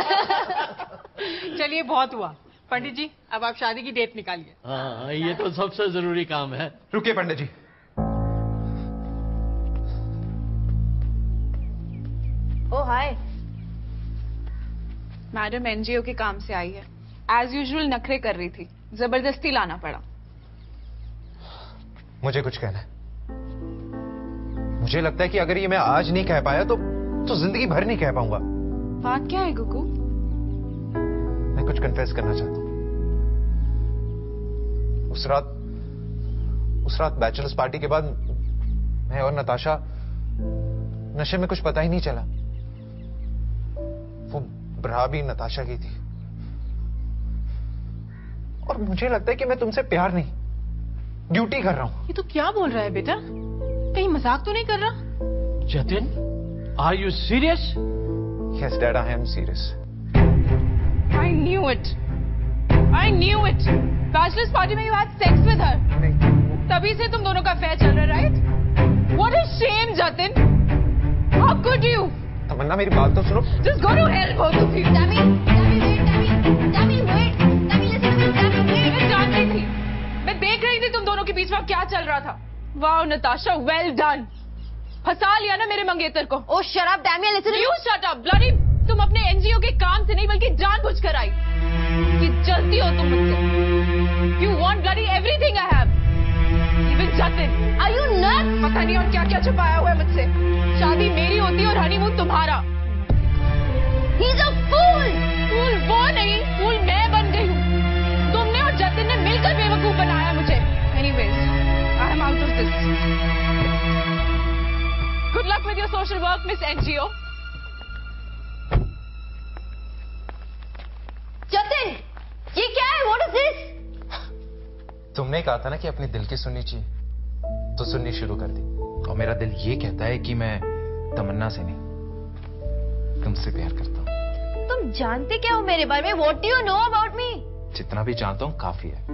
चलिए बहुत हुआ। पंडित जी अब आप शादी की डेट निकालिए। हाँ, ये तो सबसे जरूरी काम है। रुकिए पंडित जी। ओ हाय। मैडम एनजीओ के काम से आई है। एज यूजुअल नखरे कर रही थी, जबरदस्ती लाना पड़ा। मुझे कुछ कहना है। मुझे लगता है कि अगर ये मैं आज नहीं कह पाया तो जिंदगी भर नहीं कह पाऊंगा। बात क्या है गुगू? मैं कुछ कन्फेस करना चाहता हूं। उस रात बैचलर्स पार्टी के बाद मैं और नताशा नशे में कुछ पता ही नहीं चला। वो ब्रा भी नताशा की थी और मुझे लगता है कि मैं तुमसे प्यार नहीं, ड्यूटी कर रहा हूं। ये तो क्या बोल रहा है बेटा? कहीं मजाक तो नहीं कर रहा? Jatin, are you serious? Yes dad, I am serious. I knew it. I knew it. Bachelors party में you had sex with her. तभी से तुम दोनों का अफेयर चल रहा है, right? What a shame, Jatin. How could you? Tamanna मेरी बात तो सुनो। Just go to hell, both of you. Tammy, wait. Tammy, listen to me. Tammy, wait. मैं जानती थी। मैं देख रही थी तुम दोनों के बीच में क्या चल रहा था। Wow Natasha, well done. फंसा लिया ना मेरे मंगेतर को। Oh, shut up, Tammy, listen to me. You shut up, bloody. तुम अपने एनजीओ के काम से नहीं बल्कि जानबूझकर आई। कि जलती हो तुम मुझसे। You want bloody everything I have. Even Jatin. Are you nuts? पता नहीं और क्या क्या छुपाया हुआ है मुझसे। शादी मेरी होती और हनीमून तुम्हारा। He's a fool. फूल वो नहीं, फूल मैं बन गई हूँ। तुमने और जतिन ने मिलकर बेवकूफ बनाया मुझे। Anyways, I am out of this. Good luck with your social work, Miss NGO. Jatin, ये क्या है? What is this? तुमने कहा था ना कि अपने दिल की सुननी चाहिए, तो सुननी शुरू कर दी। और मेरा दिल ये कहता है कि मैं तमन्ना से नहीं, तुमसे प्यार करता हूँ। तुम जानते क्या हो मेरे बारे में? What do you know about me? जितना भी जानता हूँ काफी है।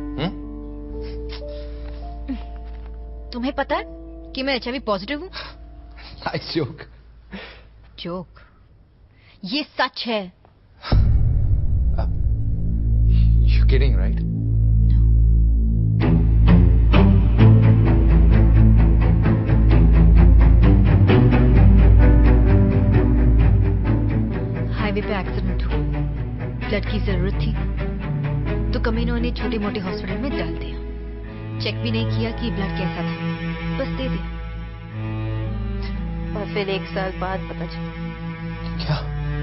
तुम्हें पता है कि मैं HIV पॉजिटिव हूँ? Nice joke. जोक? ये सच है। You kidding, right? हाईवे पे एक्सीडेंट हुआ, ब्लड की जरूरत थी, तो कमीनों ने छोटे मोटे हॉस्पिटल में डाल दिया। चेक भी नहीं किया कि ब्लड कैसा था, बस दे दिया। और फिर 1 साल बाद पता चला। क्या?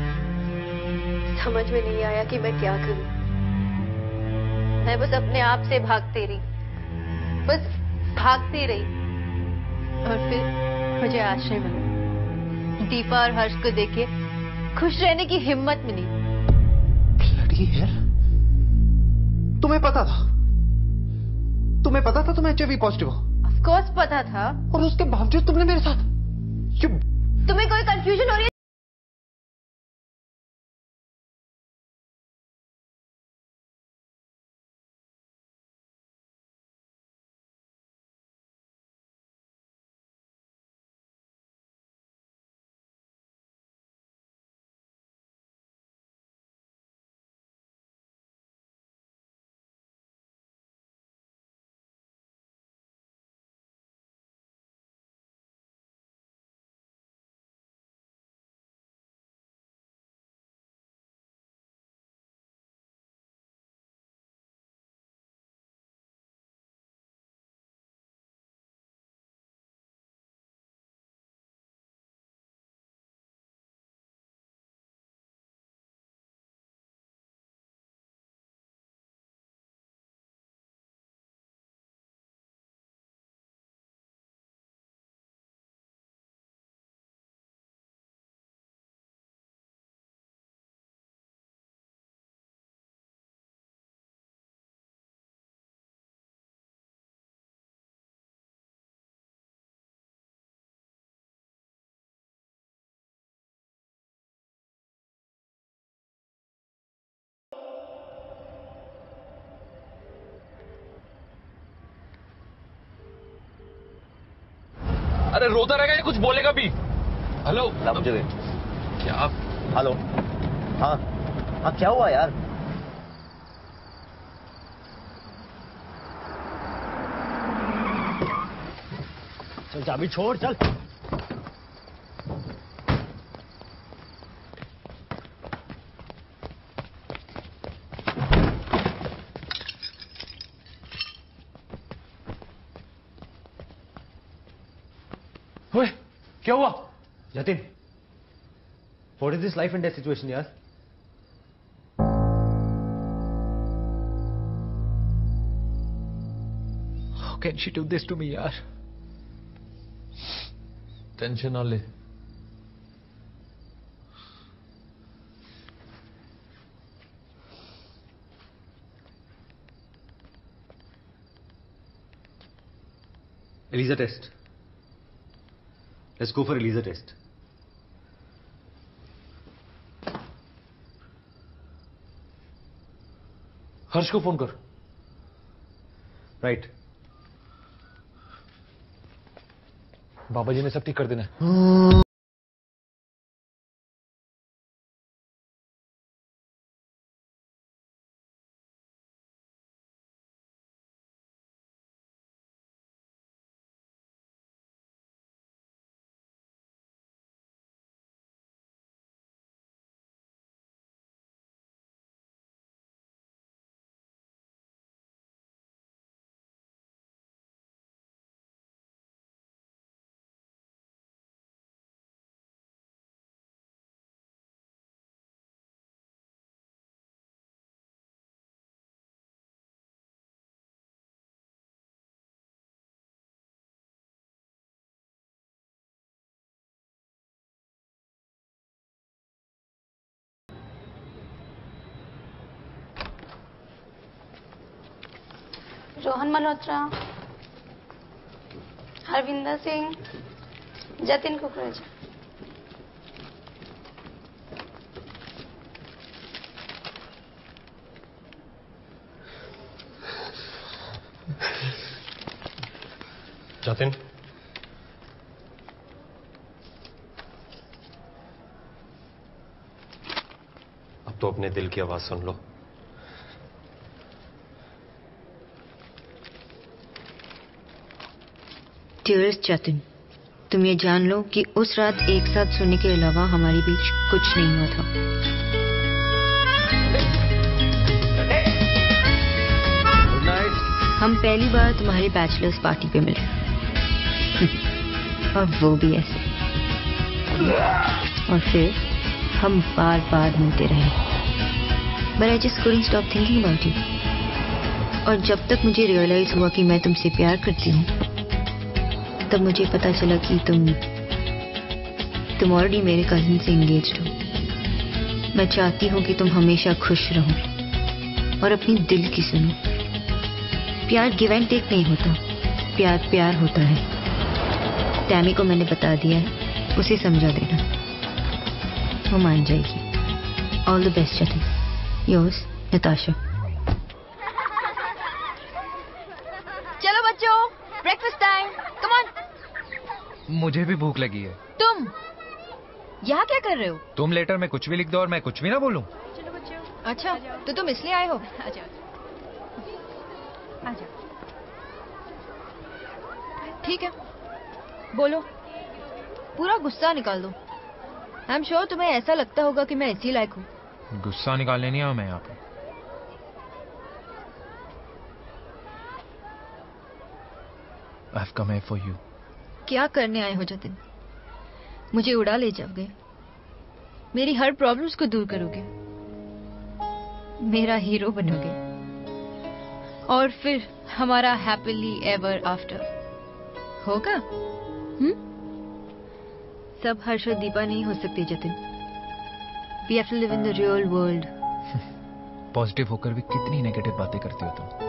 समझ में नहीं आया कि मैं क्या करूं। मैं बस अपने आप से भागती रही, बस भागती रही। और फिर मुझे आश्रय मिला। दीपा और हर्ष को देखे खुश रहने की हिम्मत मिली। Bloody hell! तुम्हें पता था? तुम्हें पता था तुम HIV पॉजिटिव हो? ऑफ कोर्स पता था। और उसके बावजूद तुमने मेरे साथ तुम्हें कोई कंफ्यूजन हो रही है? अरे रोता रहेगा या कुछ बोलेगा भी? हेलो मुझे दे। क्या? हेलो। हाँ हाँ, क्या हुआ यार? चल चाबी छोड़, चल। ओए, क्या हुआ? Jatin, what is this life and death situation यार? How can she do this to me, यार? टेंशन ना ले। ELISA test. Let's go for ELISA test. हर्ष को फोन कर। राइट। बाबा जी ने सब ठीक कर देना है। रोहन मल्होत्रा, हरविंदर सिंह, जतिन कुकरेजा। जतिन, अब तो अपने दिल की आवाज सुन लो। डियरेस्ट जतिन, तुम ये जान लो कि उस रात एक साथ सोने के अलावा हमारे बीच कुछ नहीं हुआ था। हम पहली बार तुम्हारी बैचलर्स पार्टी पे मिले और वो भी ऐसे। और फिर हम बार बार मिलते रहे। But I just couldn't stop thinking about you. और जब तक मुझे रियलाइज हुआ कि मैं तुमसे प्यार करती हूँ, तब मुझे पता चला कि तुम ऑलरेडी मेरे कजिन से एंगेज्ड हो। मैं चाहती हूँ कि तुम हमेशा खुश रहो और अपनी दिल की सुनो। प्यार गिव एंड टेक नहीं होता, प्यार प्यार होता है। टैमी को मैंने बता दिया है, उसे समझा देना, वो मान जाएगी। All the best Jatin. Yours Natasha. चलो बच्चों, ब्रेकफास्ट टाइम, कम ऑन। मुझे भी भूख लगी है। तुम यहाँ क्या कर रहे हो? तुम लेटर में कुछ भी लिख दो और मैं कुछ भी ना बोलूं। चलो बच्चों। अच्छा, तो तुम इसलिए आए हो? आजा आजा। ठीक है, बोलो, पूरा गुस्सा निकाल दो। आई एम श्योर तुम्हें ऐसा लगता होगा कि मैं इसी लायक हूँ। गुस्सा निकालने नहीं आया मैं यहाँ पे। I have come here for you. क्या करने आए हो जतिन? मुझे उड़ा ले जाओगे? मेरी हर प्रॉब्लम्स को दूर करोगे? मेरा हीरो बनोगे? और फिर हमारा हैप्पीली एवर आफ्टर होगा? सब हर्ष और दीपा नहीं हो सकते Jatin. We have to live in the real world. Positive होकर भी कितनी नेगेटिव बातें करती हो तुम।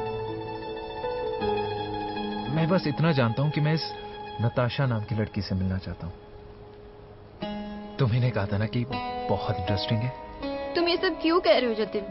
मैं बस इतना जानता हूं कि मैं इस नताशा नाम की लड़की से मिलना चाहता हूं। तुम्ही ने कहा था ना कि बहुत इंटरेस्टिंग है। तुम ये सब क्यों कह रहे हो जतिन?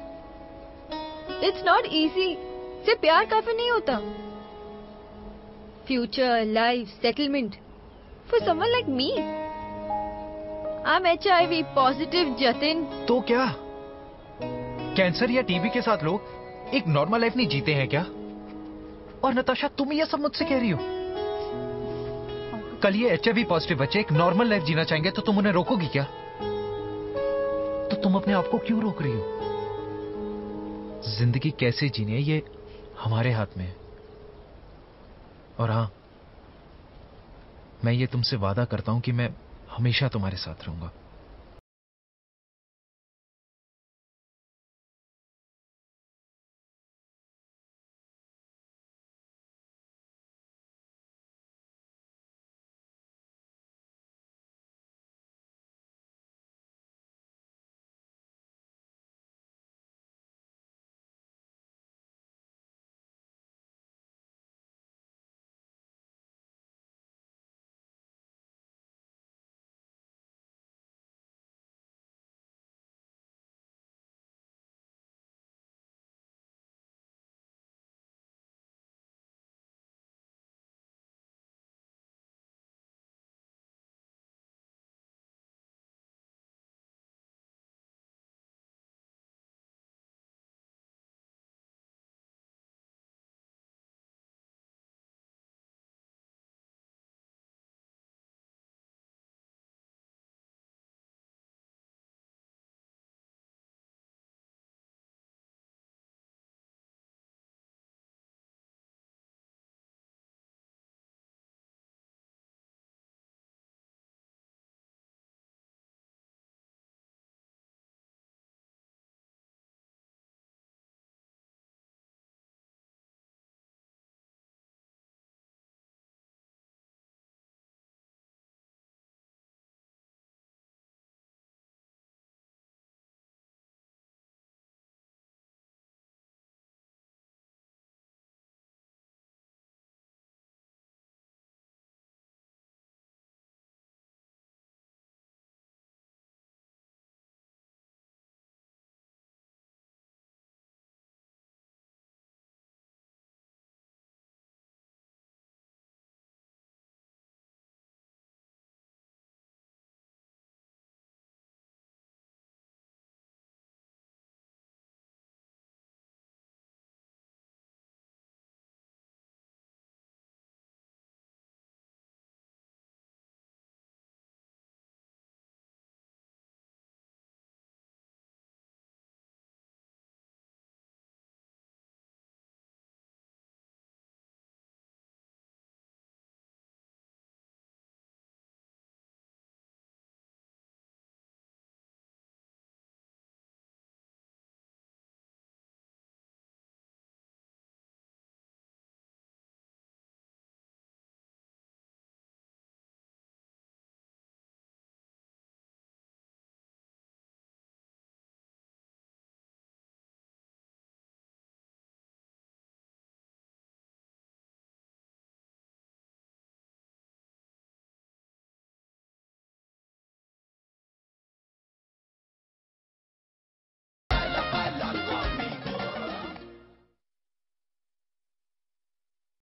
It's not easy. सिर्फ प्यार काफी नहीं होता। Future, life, settlement, For someone like me, I'm HIV positive, Jatin. तो क्या कैंसर या टीबी के साथ लोग एक नॉर्मल लाइफ नहीं जीते हैं क्या? और नताशा तुम ये सब मुझसे कह रही हो? कल ये HIV पॉजिटिव बच्चे एक नॉर्मल लाइफ जीना चाहेंगे तो तुम उन्हें रोकोगी क्या? तो तुम अपने आप को क्यों रोक रही हो? जिंदगी कैसे जीनी है ये हमारे हाथ में है। और हाँ, मैं ये तुमसे वादा करता हूं कि मैं हमेशा तुम्हारे साथ रहूंगा।